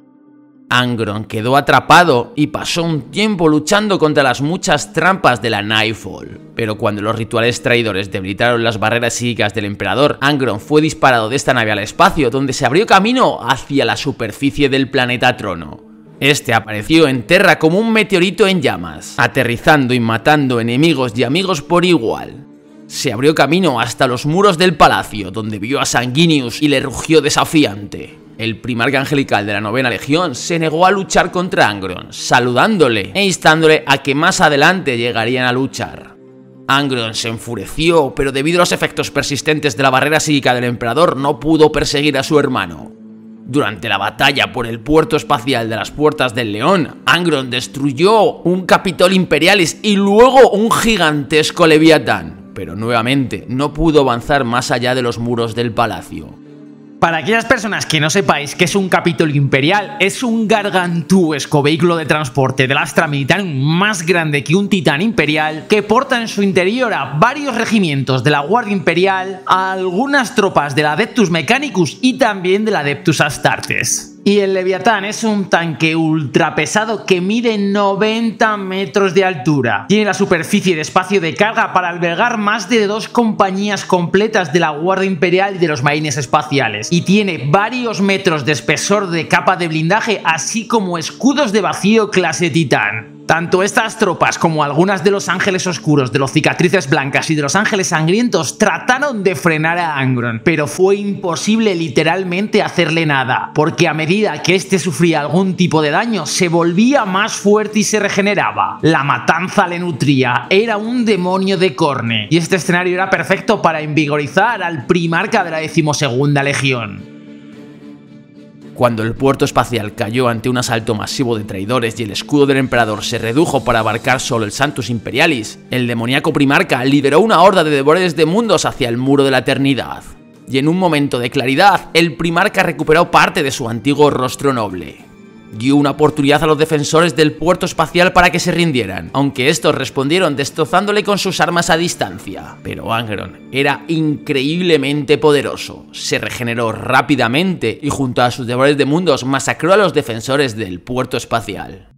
A: Angron quedó atrapado y pasó un tiempo luchando contra las muchas trampas de la Nightfall. Pero cuando los rituales traidores debilitaron las barreras psíquicas del emperador, Angron fue disparado de esta nave al espacio, donde se abrió camino hacia la superficie del planeta Trono. Este apareció en Terra como un meteorito en llamas, aterrizando y matando enemigos y amigos por igual. Se abrió camino hasta los muros del palacio, donde vio a Sanguinius y le rugió desafiante. El Primarca Angelical de la Novena Legión se negó a luchar contra Angron, saludándole e instándole a que más adelante llegarían a luchar. Angron se enfureció, pero debido a los efectos persistentes de la barrera psíquica del emperador no pudo perseguir a su hermano. Durante la batalla por el puerto espacial de las Puertas del León, Angron destruyó un Capitol Imperialis y luego un gigantesco Leviatán, pero nuevamente no pudo avanzar más allá de los muros del palacio.
D: Para aquellas personas que no sepáis qué es un Capitol Imperial, es un gargantuesco vehículo de transporte del Astra Militarum más grande que un titán imperial, que porta en su interior a varios regimientos de la Guardia Imperial, a algunas tropas del Adeptus Mechanicus y también del Adeptus Astartes. Y el Leviatán es un tanque ultra pesado que mide noventa metros de altura. Tiene la superficie de espacio de carga para albergar más de dos compañías completas de la Guardia Imperial y de los Marines Espaciales. Y tiene varios metros de espesor de capa de blindaje, así como escudos de vacío clase Titán. Tanto estas tropas como algunas de los Ángeles Oscuros, de los Cicatrices Blancas y de los Ángeles Sangrientos trataron de frenar a Angron, pero fue imposible literalmente hacerle nada, porque a medida que este sufría algún tipo de daño, se volvía más fuerte y se regeneraba. La matanza le nutría, era un demonio de Khorne, y este escenario era perfecto para envigorizar al Primarca de la decimosegunda Legión.
A: Cuando el puerto espacial cayó ante un asalto masivo de traidores y el escudo del emperador se redujo para abarcar solo el Sanctus Imperialis, el demoníaco Primarca lideró una horda de devoradores de mundos hacia el Muro de la Eternidad. Y en un momento de claridad, el Primarca recuperó parte de su antiguo rostro noble. Dio una oportunidad a los defensores del puerto espacial para que se rindieran, aunque estos respondieron destrozándole con sus armas a distancia. Pero Angron era increíblemente poderoso, se regeneró rápidamente y junto a sus devoradores de mundos masacró a los defensores del puerto espacial.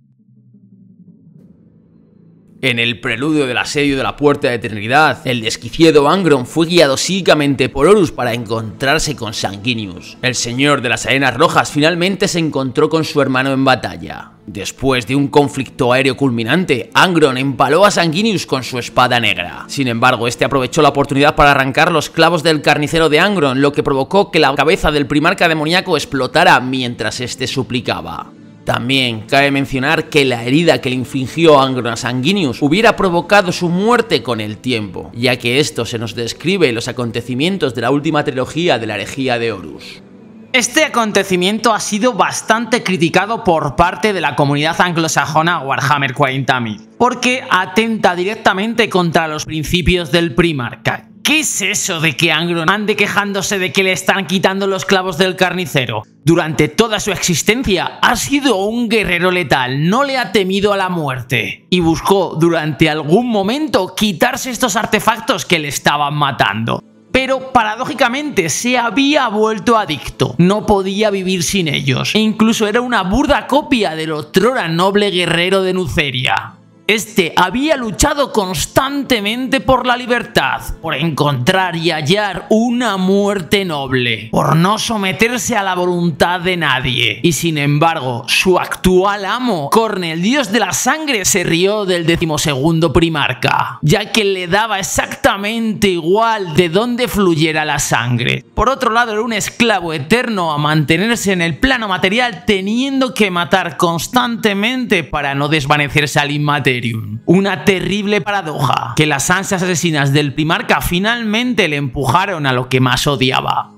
A: En el preludio del asedio de la Puerta de Eternidad, el desquiciado Angron fue guiado psíquicamente por Horus para encontrarse con Sanguinius. El Señor de las Arenas Rojas finalmente se encontró con su hermano en batalla. Después de un conflicto aéreo culminante, Angron empaló a Sanguinius con su espada negra. Sin embargo, este aprovechó la oportunidad para arrancar los clavos del carnicero de Angron, lo que provocó que la cabeza del Primarca demoníaco explotara mientras este suplicaba. También cabe mencionar que la herida que le infligió Angron a Sanguinius hubiera provocado su muerte con el tiempo, ya que esto se nos describe en los acontecimientos de la última trilogía de la herejía de Horus.
D: Este acontecimiento ha sido bastante criticado por parte de la comunidad anglosajona Warhammer cuarenta mil, porque atenta directamente contra los principios del Primarca. ¿Qué es eso de que Angron ande quejándose de que le están quitando los clavos del carnicero? Durante toda su existencia ha sido un guerrero letal, no le ha temido a la muerte y buscó durante algún momento quitarse estos artefactos que le estaban matando. Pero paradójicamente se había vuelto adicto, no podía vivir sin ellos e incluso era una burda copia del otrora noble guerrero de Nuceria. Este había luchado constantemente por la libertad, por encontrar y hallar una muerte noble, por no someterse a la voluntad de nadie. Y sin embargo, su actual amo, Khorne, el dios de la sangre, se rió del decimosegundo Primarca, ya que le daba exactamente igual de dónde fluyera la sangre. Por otro lado, era un esclavo eterno a mantenerse en el plano material, teniendo que matar constantemente para no desvanecerse al inmaterium. Una terrible paradoja, que las ansias asesinas del Primarca finalmente le empujaron a lo que más odiaba.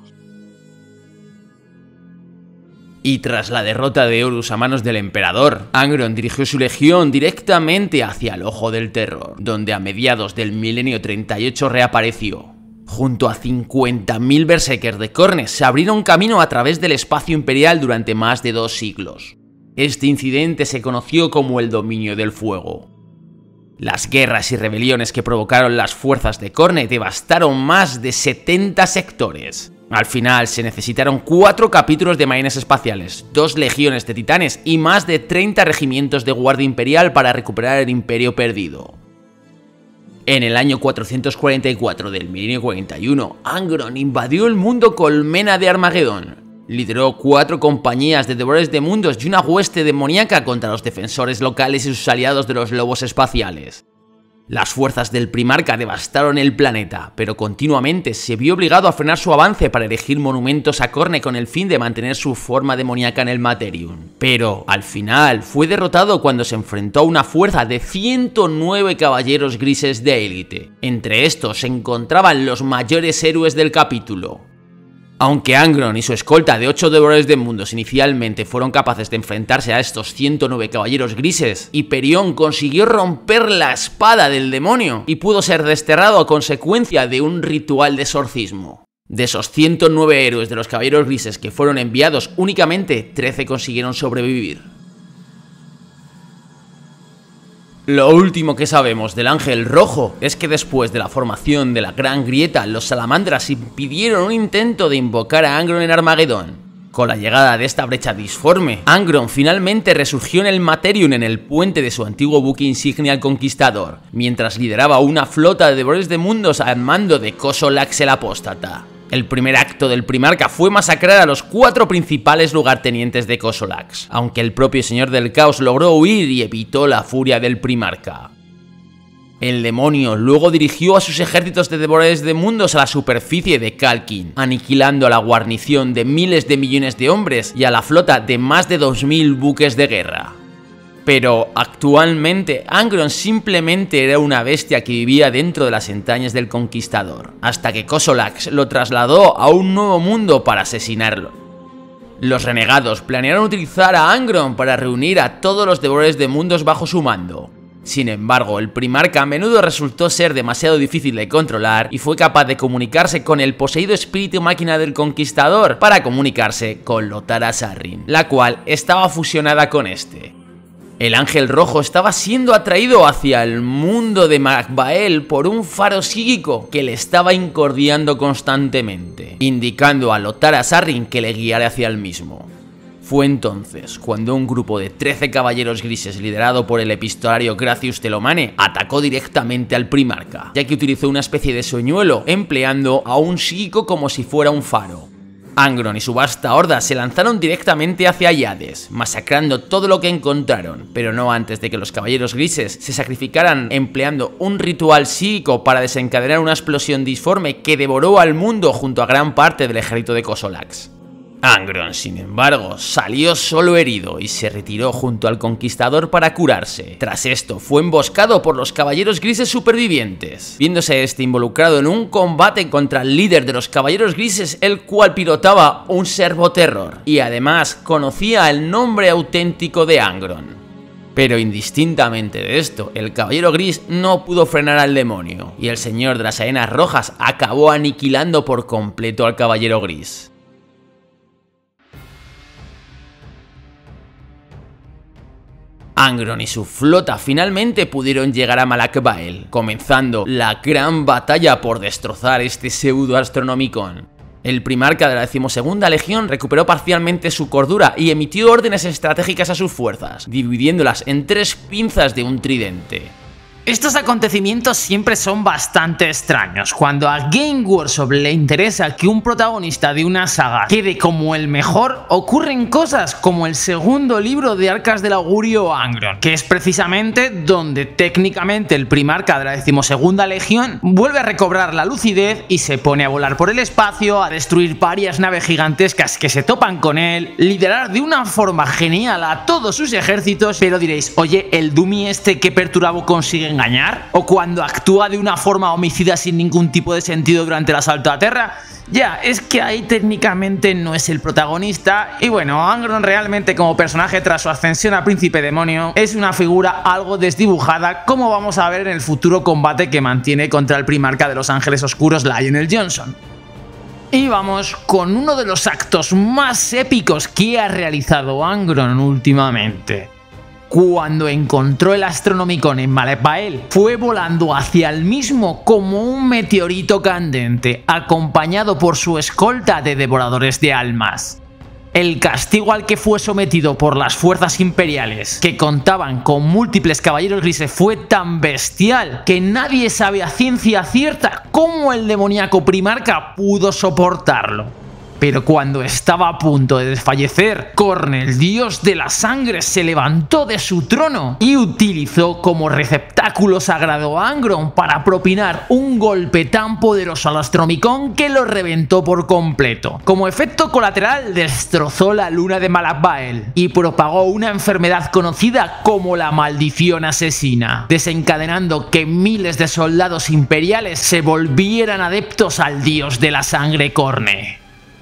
A: Y tras la derrota de Horus a manos del emperador, Angron dirigió su legión directamente hacia el Ojo del Terror, donde a mediados del milenio treinta y ocho reapareció. Junto a cincuenta mil berserkers de Khorne se abrieron camino a través del espacio imperial durante más de dos siglos. Este incidente se conoció como el Dominio del Fuego. Las guerras y rebeliones que provocaron las fuerzas de Khorne devastaron más de setenta sectores. Al final se necesitaron cuatro capítulos de marines espaciales, dos legiones de titanes y más de treinta regimientos de guardia imperial para recuperar el imperio perdido. En el año cuatrocientos cuarenta y cuatro del milenio cuarenta y uno, Angron invadió el mundo colmena de Armagedón. Lideró cuatro compañías de devoradores de mundos y una hueste demoníaca contra los defensores locales y sus aliados de los lobos espaciales. Las fuerzas del Primarca devastaron el planeta, pero continuamente se vio obligado a frenar su avance para erigir monumentos a Khorne con el fin de mantener su forma demoníaca en el Materium. Pero, al final, fue derrotado cuando se enfrentó a una fuerza de ciento nueve caballeros grises de élite. Entre estos se encontraban los mayores héroes del capítulo. Aunque Angron y su escolta de ocho devoradores de mundos inicialmente fueron capaces de enfrentarse a estos ciento nueve caballeros grises, Hyperion consiguió romper la espada del demonio y pudo ser desterrado a consecuencia de un ritual de exorcismo. De esos ciento nueve héroes de los caballeros grises que fueron enviados, únicamente trece consiguieron sobrevivir. Lo último que sabemos del Ángel Rojo es que después de la formación de la Gran Grieta, los Salamandras impidieron un intento de invocar a Angron en Armagedón. Con la llegada de esta brecha disforme, Angron finalmente resurgió en el Materium en el puente de su antiguo buque insignia el Conquistador, mientras lideraba una flota de devoradores de mundos al mando de Kosolax el Apóstata. El primer acto del Primarca fue masacrar a los cuatro principales lugartenientes de Kosolax, aunque el propio Señor del Caos logró huir y evitó la furia del Primarca. El demonio luego dirigió a sus ejércitos de devoradores de mundos a la superficie de Calkin, aniquilando a la guarnición de miles de millones de hombres y a la flota de más de dos mil buques de guerra. Pero actualmente Angron simplemente era una bestia que vivía dentro de las entrañas del Conquistador, hasta que Kosolax lo trasladó a un nuevo mundo para asesinarlo. Los renegados planearon utilizar a Angron para reunir a todos los devoradores de mundos bajo su mando. Sin embargo, el Primarca a menudo resultó ser demasiado difícil de controlar y fue capaz de comunicarse con el poseído espíritu máquina del Conquistador para comunicarse con Lotara Sarrin, la cual estaba fusionada con este. El Ángel Rojo estaba siendo atraído hacia el mundo de Magbael por un faro psíquico que le estaba incordiando constantemente, indicando a Lotara Sarrin que le guiara hacia el mismo. Fue entonces cuando un grupo de trece caballeros grises liderado por el epistolario Gracius Telomane atacó directamente al Primarca, ya que utilizó una especie de soñuelo empleando a un psíquico como si fuera un faro. Angron y su vasta horda se lanzaron directamente hacia Hades, masacrando todo lo que encontraron, pero no antes de que los caballeros grises se sacrificaran empleando un ritual psíquico para desencadenar una explosión disforme que devoró al mundo junto a gran parte del ejército de Kosolax. Angron, sin embargo, salió solo herido y se retiró junto al conquistador para curarse. Tras esto, fue emboscado por los caballeros grises supervivientes, viéndose este involucrado en un combate contra el líder de los caballeros grises, el cual pilotaba un servoterror y además conocía el nombre auténtico de Angron. Pero indistintamente de esto, el caballero gris no pudo frenar al demonio y el señor de las arenas rojas acabó aniquilando por completo al caballero gris. Angron y su flota finalmente pudieron llegar a Malak Bael, comenzando la gran batalla por destrozar este pseudo Astronomicon. El primarca de la decimosegunda legión recuperó parcialmente su cordura y emitió órdenes estratégicas a sus fuerzas, dividiéndolas en tres pinzas de un tridente.
D: Estos acontecimientos siempre son bastante extraños. Cuando a Game Workshop le interesa que un protagonista de una saga quede como el mejor, ocurren cosas como el segundo libro de Arcas del Augurio Angron, que es precisamente donde técnicamente el primarca de la decimosegunda legión vuelve a recobrar la lucidez y se pone a volar por el espacio, a destruir varias naves gigantescas que se topan con él, liderar de una forma genial a todos sus ejércitos. Pero diréis, oye, ¿el dummy este que perturbado consigue engañar? ¿O cuando actúa de una forma homicida sin ningún tipo de sentido durante el asalto a Terra? Ya, es que ahí técnicamente no es el protagonista. Y bueno, Angron realmente como personaje tras su ascensión a príncipe demonio es una figura algo desdibujada, como vamos a ver en el futuro combate que mantiene contra el primarca de los Ángeles Oscuros, Lionel Johnson. Y vamos con uno de los actos más épicos que ha realizado Angron últimamente. Cuando encontró el Astronomicon en Malak Bael, fue volando hacia el mismo como un meteorito candente, acompañado por su escolta de devoradores de almas. El castigo al que fue sometido por las fuerzas imperiales, que contaban con múltiples caballeros grises, fue tan bestial que nadie sabe a ciencia cierta cómo el demoníaco primarca pudo soportarlo. Pero cuando estaba a punto de desfallecer, Khorne, el dios de la sangre, se levantó de su trono y utilizó como receptáculo sagrado a Angron para propinar un golpe tan poderoso al Astronomicon que lo reventó por completo. Como efecto colateral, destrozó la luna de Malak Bael y propagó una enfermedad conocida como la maldición asesina, desencadenando que miles de soldados imperiales se volvieran adeptos al dios de la sangre Khorne.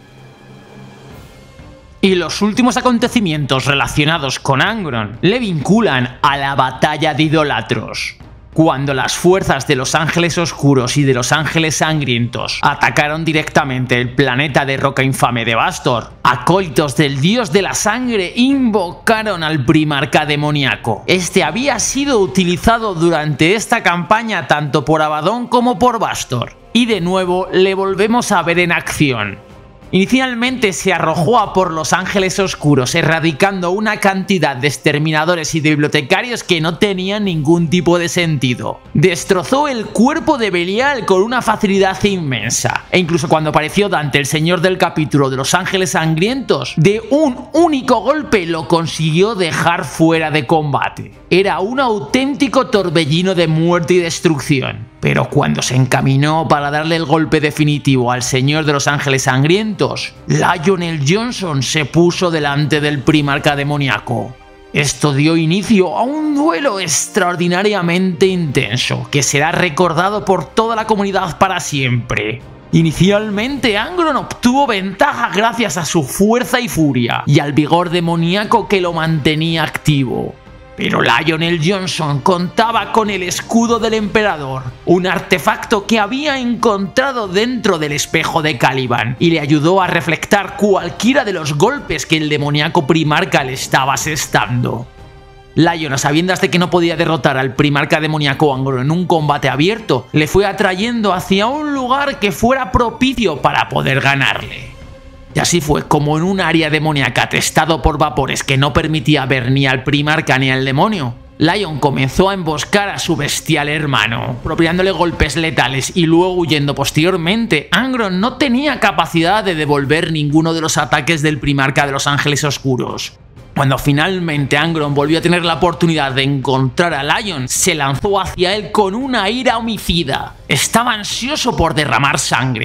D: Y los últimos acontecimientos relacionados con Angron le vinculan a la batalla de Idolatros, cuando las fuerzas de los Ángeles Oscuros y de los Ángeles Sangrientos atacaron directamente el planeta de roca infame de Bastor. Acólitos del dios de la sangre invocaron al primarca demoníaco. Este había sido utilizado durante esta campaña tanto por Abaddon como por Bastor, y de nuevo le volvemos a ver en acción. Inicialmente se arrojó a por los Ángeles Oscuros, erradicando una cantidad de exterminadores y de bibliotecarios que no tenían ningún tipo de sentido. Destrozó el cuerpo de Belial con una facilidad inmensa, e incluso cuando apareció Dante, el señor del capítulo de los Ángeles Sangrientos, de un único golpe lo consiguió dejar fuera de combate. Era un auténtico torbellino de muerte y destrucción. Pero cuando se encaminó para darle el golpe definitivo al señor de los Ángeles Sangrientos, Lionel Johnson se puso delante del primarca demoníaco. Esto dio inicio a un duelo extraordinariamente intenso, que será recordado por toda la comunidad para siempre. Inicialmente Angron obtuvo ventaja gracias a su fuerza y furia, y al vigor demoníaco que lo mantenía activo. Pero Lionel Johnson contaba con el escudo del emperador, un artefacto que había encontrado dentro del espejo de Caliban, y le ayudó a reflectar cualquiera de los golpes que el demoníaco primarca le estaba asestando. Lion, a sabiendas de que no podía derrotar al primarca demoníaco Angron en un combate abierto, le fue atrayendo hacia un lugar que fuera propicio para poder ganarle. Y así fue como en un área demoníaca atestado por vapores que no permitía ver ni al primarca ni al demonio, Lion comenzó a emboscar a su bestial hermano, propinándole golpes letales y luego huyendo posteriormente. Angron no tenía capacidad de devolver ninguno de los ataques del primarca de los Ángeles Oscuros. Cuando finalmente Angron volvió a tener la oportunidad de encontrar a Lion, se lanzó hacia él con una ira homicida. Estaba ansioso por derramar sangre.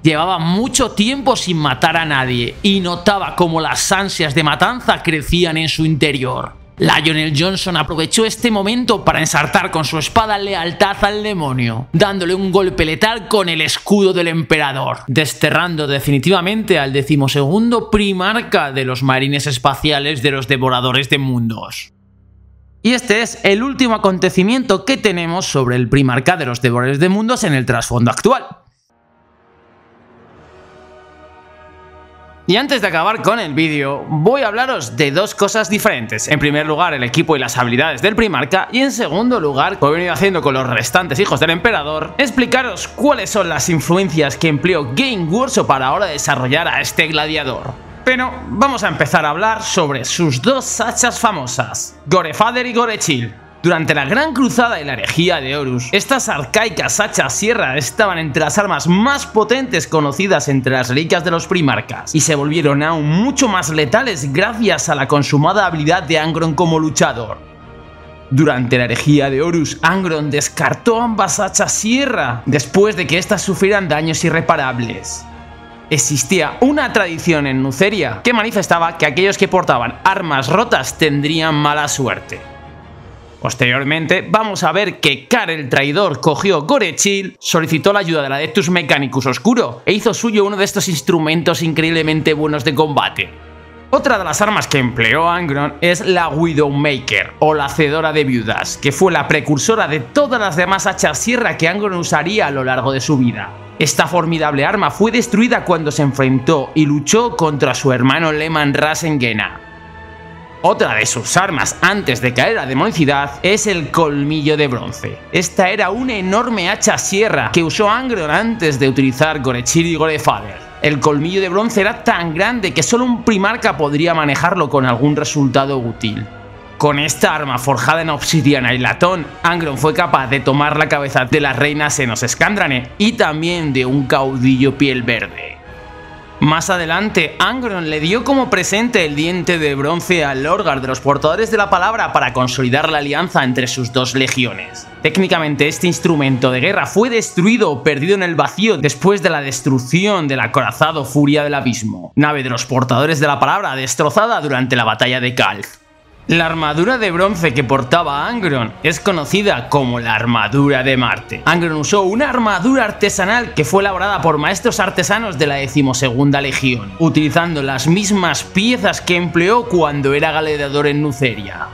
D: Llevaba mucho tiempo sin matar a nadie y notaba cómo las ansias de matanza crecían en su interior. Lionel Johnson aprovechó este momento para ensartar con su espada lealtad al demonio, dándole un golpe letal con el escudo del emperador, desterrando definitivamente al decimosegundo primarca de los marines espaciales de los devoradores de mundos. Y este es el último acontecimiento que tenemos sobre el primarca de los devoradores de mundos en el trasfondo actual. Y antes de acabar con el vídeo, voy a hablaros de dos cosas diferentes. En primer lugar, el equipo y las habilidades del primarca, y en segundo lugar, como he venido haciendo con los restantes hijos del emperador, explicaros cuáles son las influencias que empleó Game Workshop para ahora desarrollar a este gladiador. Pero vamos a empezar a hablar sobre sus dos hachas famosas, Gorefather y Gorechild. Durante la Gran Cruzada y la herejía de Horus, estas arcaicas hachas sierra estaban entre las armas más potentes conocidas entre las reliquias de los primarcas, y se volvieron aún mucho más letales gracias a la consumada habilidad de Angron como luchador. Durante la herejía de Horus, Angron descartó ambas hachas sierra, después de que éstas sufrieran daños irreparables. Existía una tradición en Nuceria que manifestaba que aquellos que portaban armas rotas tendrían mala suerte. Posteriormente, vamos a ver que Kar el traidor cogió Gorechild, solicitó la ayuda del Adeptus Mechanicus Oscuro e hizo suyo uno de estos instrumentos increíblemente buenos de combate. Otra de las armas que empleó Angron es la Widowmaker, o la Hacedora de Viudas, que fue la precursora de todas las demás hachas sierra que Angron usaría a lo largo de su vida. Esta formidable arma fue destruida cuando se enfrentó y luchó contra su hermano Leman Rasengena. Otra de sus armas antes de caer a demonicidad es el Colmillo de Bronce. Esta era una enorme hacha sierra que usó Angron antes de utilizar Gorechild y Gorefather. El Colmillo de Bronce era tan grande que solo un primarca podría manejarlo con algún resultado útil. Con esta arma forjada en obsidiana y latón, Angron fue capaz de tomar la cabeza de la reina Senos Scandrane y también de un caudillo piel verde. Más adelante, Angron le dio como presente el diente de bronce al Lorgar de los portadores de la palabra para consolidar la alianza entre sus dos legiones. Técnicamente, este instrumento de guerra fue destruido o perdido en el vacío después de la destrucción del acorazado Furia del Abismo, nave de los portadores de la palabra destrozada durante la batalla de Calth. La armadura de bronce que portaba Angron es conocida como la armadura de Marte. Angron usó una armadura artesanal que fue elaborada por maestros artesanos de la decimosegunda legión, utilizando las mismas piezas que empleó cuando era gladiador en Nuceria.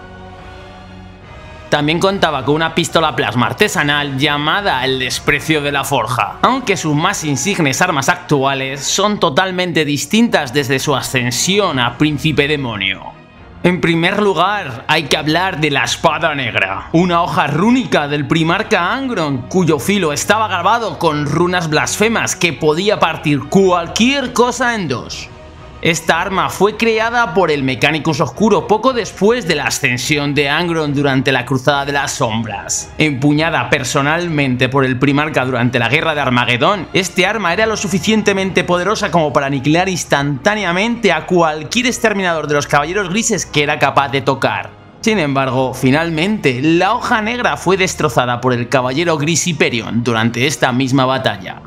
D: También contaba con una pistola plasma artesanal llamada el Desprecio de la Forja, aunque sus más insignes armas actuales son totalmente distintas desde su ascensión a Príncipe Demonio. En primer lugar, hay que hablar de la Espada Negra, una hoja rúnica del primarca Angron, cuyo filo estaba grabado con runas blasfemas que podía partir cualquier cosa en dos. Esta arma fue creada por el Mechanicus Oscuro poco después de la ascensión de Angron durante la Cruzada de las Sombras. Empuñada personalmente por el primarca durante la Guerra de Armagedón, este arma era lo suficientemente poderosa como para aniquilar instantáneamente a cualquier exterminador de los Caballeros Grises que era capaz de tocar. Sin embargo, finalmente, la hoja negra fue destrozada por el Caballero Gris Hyperion durante esta misma batalla.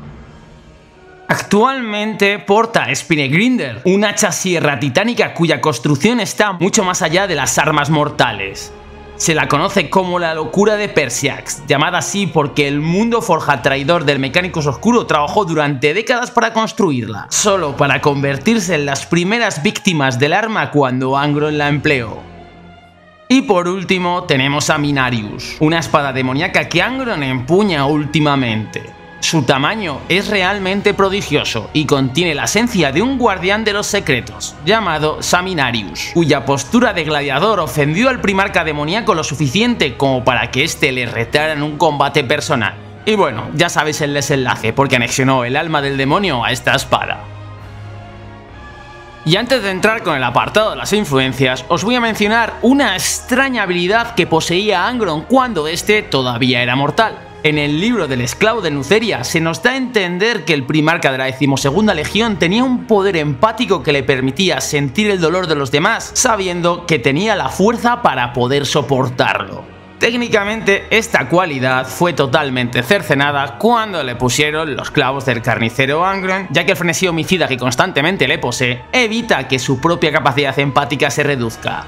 D: Actualmente porta Spinegrinder, una hacha sierra titánica cuya construcción está mucho más allá de las armas mortales. Se la conoce como la locura de Persiax, llamada así porque el mundo forja traidor del Mechanicus Oscuro trabajó durante décadas para construirla, solo para convertirse en las primeras víctimas del arma cuando Angron la empleó. Y por último tenemos a Minarius, una espada demoníaca que Angron empuña últimamente. Su tamaño es realmente prodigioso y contiene la esencia de un guardián de los secretos, llamado Saminarius, cuya postura de gladiador ofendió al primarca demoníaco lo suficiente como para que éste le retara en un combate personal. Y bueno, ya sabéis el desenlace, porque anexionó el alma del demonio a esta espada. Y antes de entrar con el apartado de las influencias, os voy a mencionar una extraña habilidad que poseía Angron cuando este todavía era mortal. En el libro del esclavo de Nuceria se nos da a entender que el primarca de la decimosegunda legión tenía un poder empático que le permitía sentir el dolor de los demás, sabiendo que tenía la fuerza para poder soportarlo. Técnicamente, esta cualidad fue totalmente cercenada cuando le pusieron los clavos del carnicero Angron, ya que el frenesí homicida que constantemente le posee evita que su propia capacidad empática se reduzca.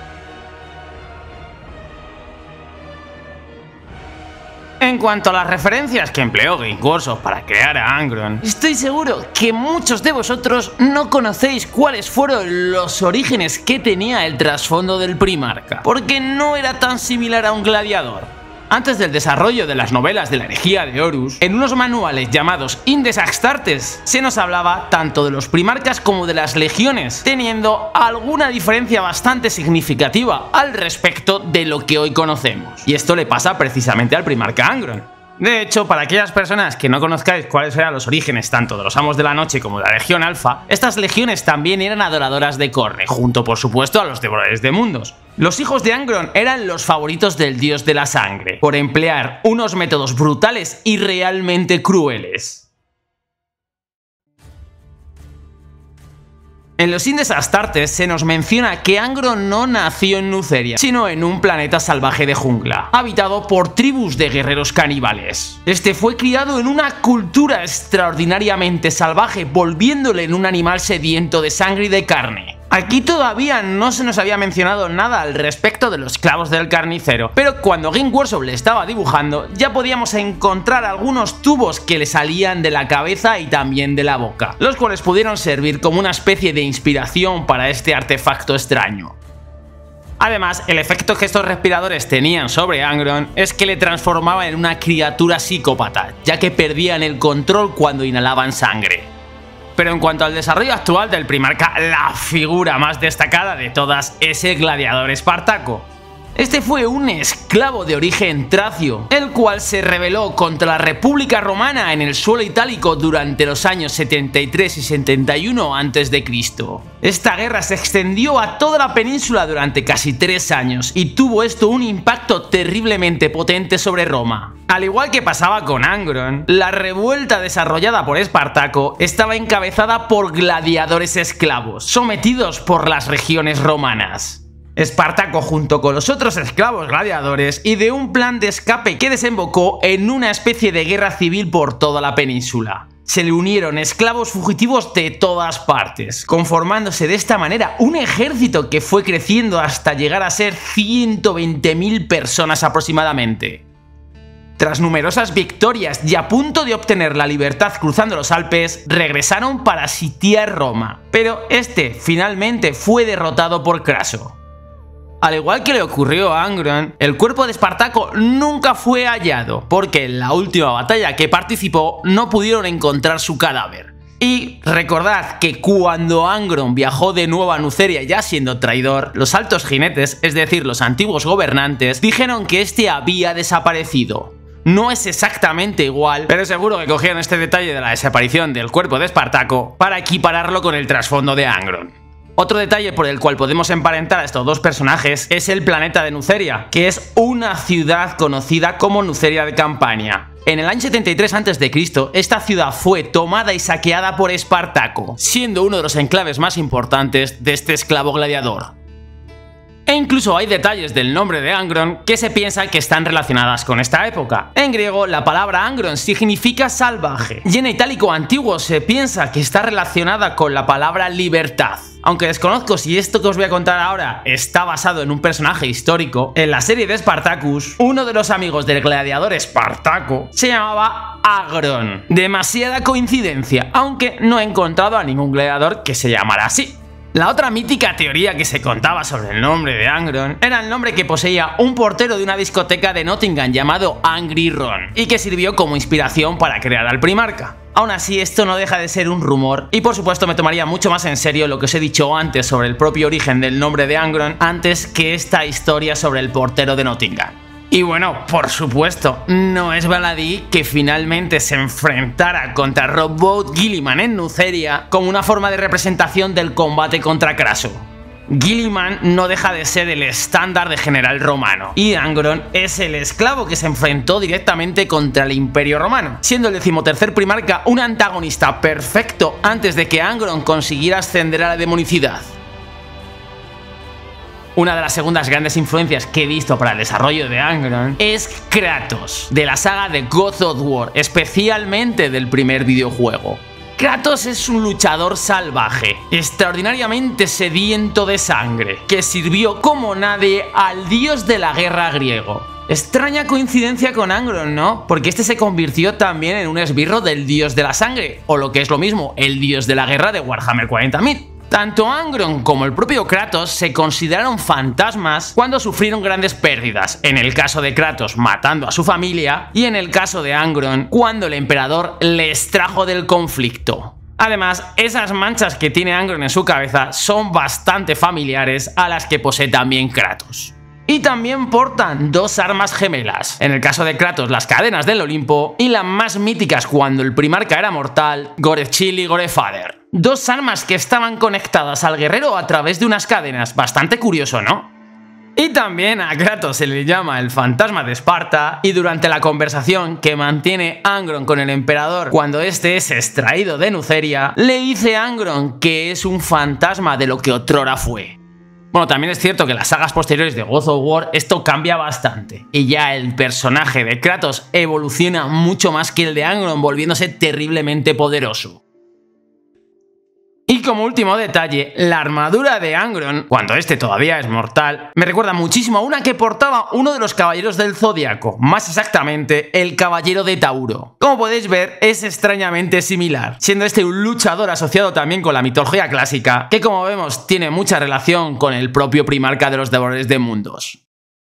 D: En cuanto a las referencias que empleó Game Workshop para crear a Angron, estoy seguro que muchos de vosotros no conocéis cuáles fueron los orígenes que tenía el trasfondo del Primarca, porque no era tan similar a un gladiador. Antes del desarrollo de las novelas de la herejía de Horus, en unos manuales llamados Indes Astartes se nos hablaba tanto de los primarcas como de las legiones, teniendo alguna diferencia bastante significativa al respecto de lo que hoy conocemos. Y esto le pasa precisamente al primarca Angron. De hecho, para aquellas personas que no conozcáis cuáles eran los orígenes tanto de los Amos de la Noche como de la Legión Alfa, estas legiones también eran adoradoras de Khorne, junto por supuesto a los Devoradores de Mundos. Los hijos de Angron eran los favoritos del dios de la sangre, por emplear unos métodos brutales y realmente crueles. En los Indes Astartes se nos menciona que Angron no nació en Nuceria, sino en un planeta salvaje de jungla, habitado por tribus de guerreros caníbales. Este fue criado en una cultura extraordinariamente salvaje, volviéndole en un animal sediento de sangre y de carne. Aquí todavía no se nos había mencionado nada al respecto de los clavos del carnicero, pero cuando Game Workshop le estaba dibujando ya podíamos encontrar algunos tubos que le salían de la cabeza y también de la boca, los cuales pudieron servir como una especie de inspiración para este artefacto extraño. Además, el efecto que estos respiradores tenían sobre Angron es que le transformaba en una criatura psicópata, ya que perdían el control cuando inhalaban sangre. Pero en cuanto al desarrollo actual del primarca, la figura más destacada de todas es el gladiador Espartaco. Este fue un esclavo de origen tracio, el cual se rebeló contra la República Romana en el suelo itálico durante los años setenta y tres y setenta y uno antes de Cristo. Esta guerra se extendió a toda la península durante casi tres años y tuvo esto un impacto terriblemente potente sobre Roma. Al igual que pasaba con Angron, la revuelta desarrollada por Espartaco estaba encabezada por gladiadores esclavos, sometidos por las regiones romanas. Espartaco junto con los otros esclavos gladiadores ideó un plan de escape que desembocó en una especie de guerra civil por toda la península. Se le unieron esclavos fugitivos de todas partes, conformándose de esta manera un ejército que fue creciendo hasta llegar a ser ciento veinte mil personas aproximadamente. Tras numerosas victorias y a punto de obtener la libertad cruzando los Alpes, regresaron para sitiar Roma, pero este finalmente fue derrotado por Craso. Al igual que le ocurrió a Angron, el cuerpo de Espartaco nunca fue hallado, porque en la última batalla que participó no pudieron encontrar su cadáver. Y recordad que cuando Angron viajó de nuevo a Nuceria ya siendo traidor, los altos jinetes, es decir los antiguos gobernantes, dijeron que este había desaparecido. No es exactamente igual, pero seguro que cogieron este detalle de la desaparición del cuerpo de Espartaco para equipararlo con el trasfondo de Angron. Otro detalle por el cual podemos emparentar a estos dos personajes es el planeta de Nuceria, que es una ciudad conocida como Nuceria de Campania. En el año setenta y tres antes de Cristo, esta ciudad fue tomada y saqueada por Espartaco, siendo uno de los enclaves más importantes de este esclavo gladiador. E incluso hay detalles del nombre de Angron que se piensa que están relacionadas con esta época. En griego, la palabra Angron significa salvaje, y en itálico antiguo se piensa que está relacionada con la palabra libertad. Aunque desconozco si esto que os voy a contar ahora está basado en un personaje histórico, en la serie de Spartacus, uno de los amigos del gladiador Espartaco se llamaba Agron. Demasiada coincidencia, aunque no he encontrado a ningún gladiador que se llamara así. La otra mítica teoría que se contaba sobre el nombre de Angron era el nombre que poseía un portero de una discoteca de Nottingham llamado Angry Ron, y que sirvió como inspiración para crear al primarca. Aún así, esto no deja de ser un rumor, y por supuesto me tomaría mucho más en serio lo que os he dicho antes sobre el propio origen del nombre de Angron antes que esta historia sobre el portero de Nottingham. Y bueno, por supuesto, no es baladí que finalmente se enfrentara contra Robot Guilliman en Nuceria como una forma de representación del combate contra Craso. Guilliman no deja de ser el estándar de general romano, y Angron es el esclavo que se enfrentó directamente contra el Imperio Romano, siendo el decimotercer primarca un antagonista perfecto antes de que Angron consiguiera ascender a la demonicidad.
A: Una de las segundas grandes influencias que he visto para el desarrollo de Angron es Kratos, de la saga de God of War, especialmente del primer videojuego. Kratos es un luchador salvaje, extraordinariamente sediento de sangre, que sirvió como nadie al dios de la guerra griego. Extraña coincidencia con Angron, ¿no? Porque este se convirtió también en un esbirro del dios de la sangre, o lo que es lo mismo, el dios de la guerra de Warhammer cuarenta mil. Tanto Angron como el propio Kratos se consideraron fantasmas cuando sufrieron grandes pérdidas, en el caso de Kratos matando a su familia y en el caso de Angron cuando el emperador les trajo del conflicto. Además, esas manchas que tiene Angron en su cabeza son bastante familiares a las que posee también Kratos. Y también portan dos armas gemelas, en el caso de Kratos las cadenas del Olimpo y las más míticas cuando el Primarca era mortal, Gorechild y Gorefather. Dos armas que estaban conectadas al guerrero a través de unas cadenas, bastante curioso, ¿no? Y también a Kratos se le llama el fantasma de Esparta y durante la conversación que mantiene Angron con el emperador cuando este es extraído de Nuceria, le dice a Angron que es un fantasma de lo que otrora fue. Bueno, también es cierto que en las sagas posteriores de God of War esto cambia bastante y ya el personaje de Kratos evoluciona mucho más que el de Angron, volviéndose terriblemente poderoso. Y como último detalle, la armadura de Angron, cuando este todavía es mortal, me recuerda muchísimo a una que portaba uno de los caballeros del Zodíaco, más exactamente el Caballero de Tauro. Como podéis ver, es extrañamente similar, siendo este un luchador asociado también con la mitología clásica, que como vemos tiene mucha relación con el propio Primarca de los Devoradores de Mundos.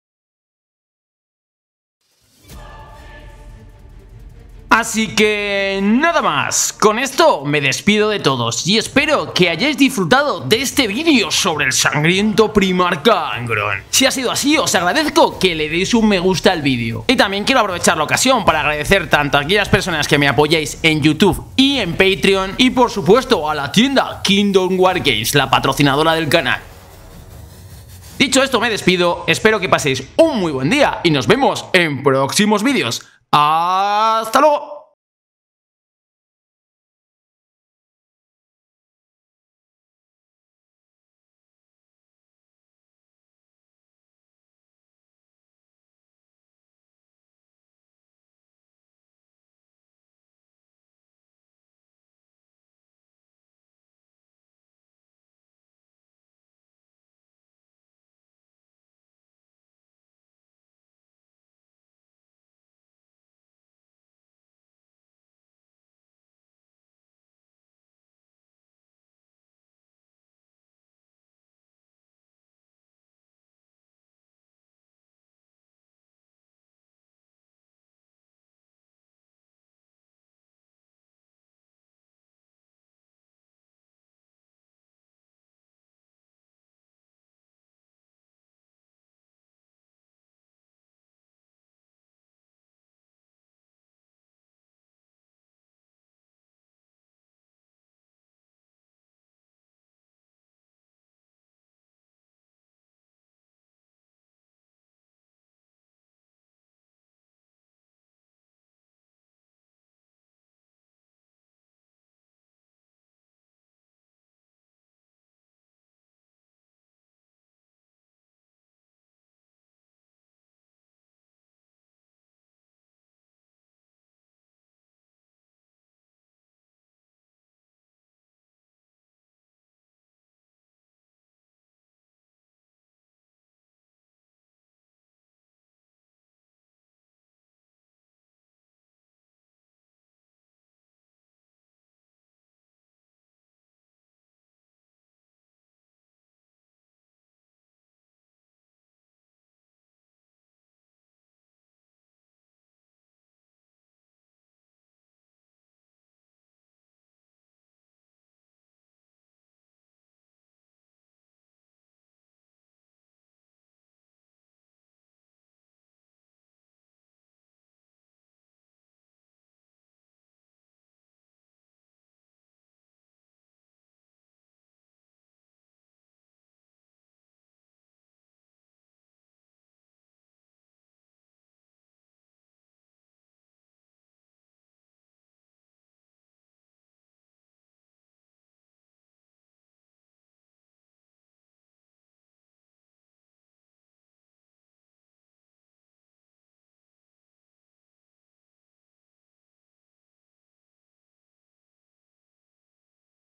A: Así que nada más, con esto me despido de todos y espero que hayáis disfrutado de este vídeo sobre el sangriento Primarca Angron. Si ha sido así, os agradezco que le deis un me gusta al vídeo. Y también quiero aprovechar la ocasión para agradecer tanto a aquellas personas que me apoyáis en YouTube y en Patreon y por supuesto a la tienda Kingdom War Games, la patrocinadora del canal. Dicho esto me despido, espero que paséis un muy buen día y nos vemos en próximos vídeos. ¡Hasta luego!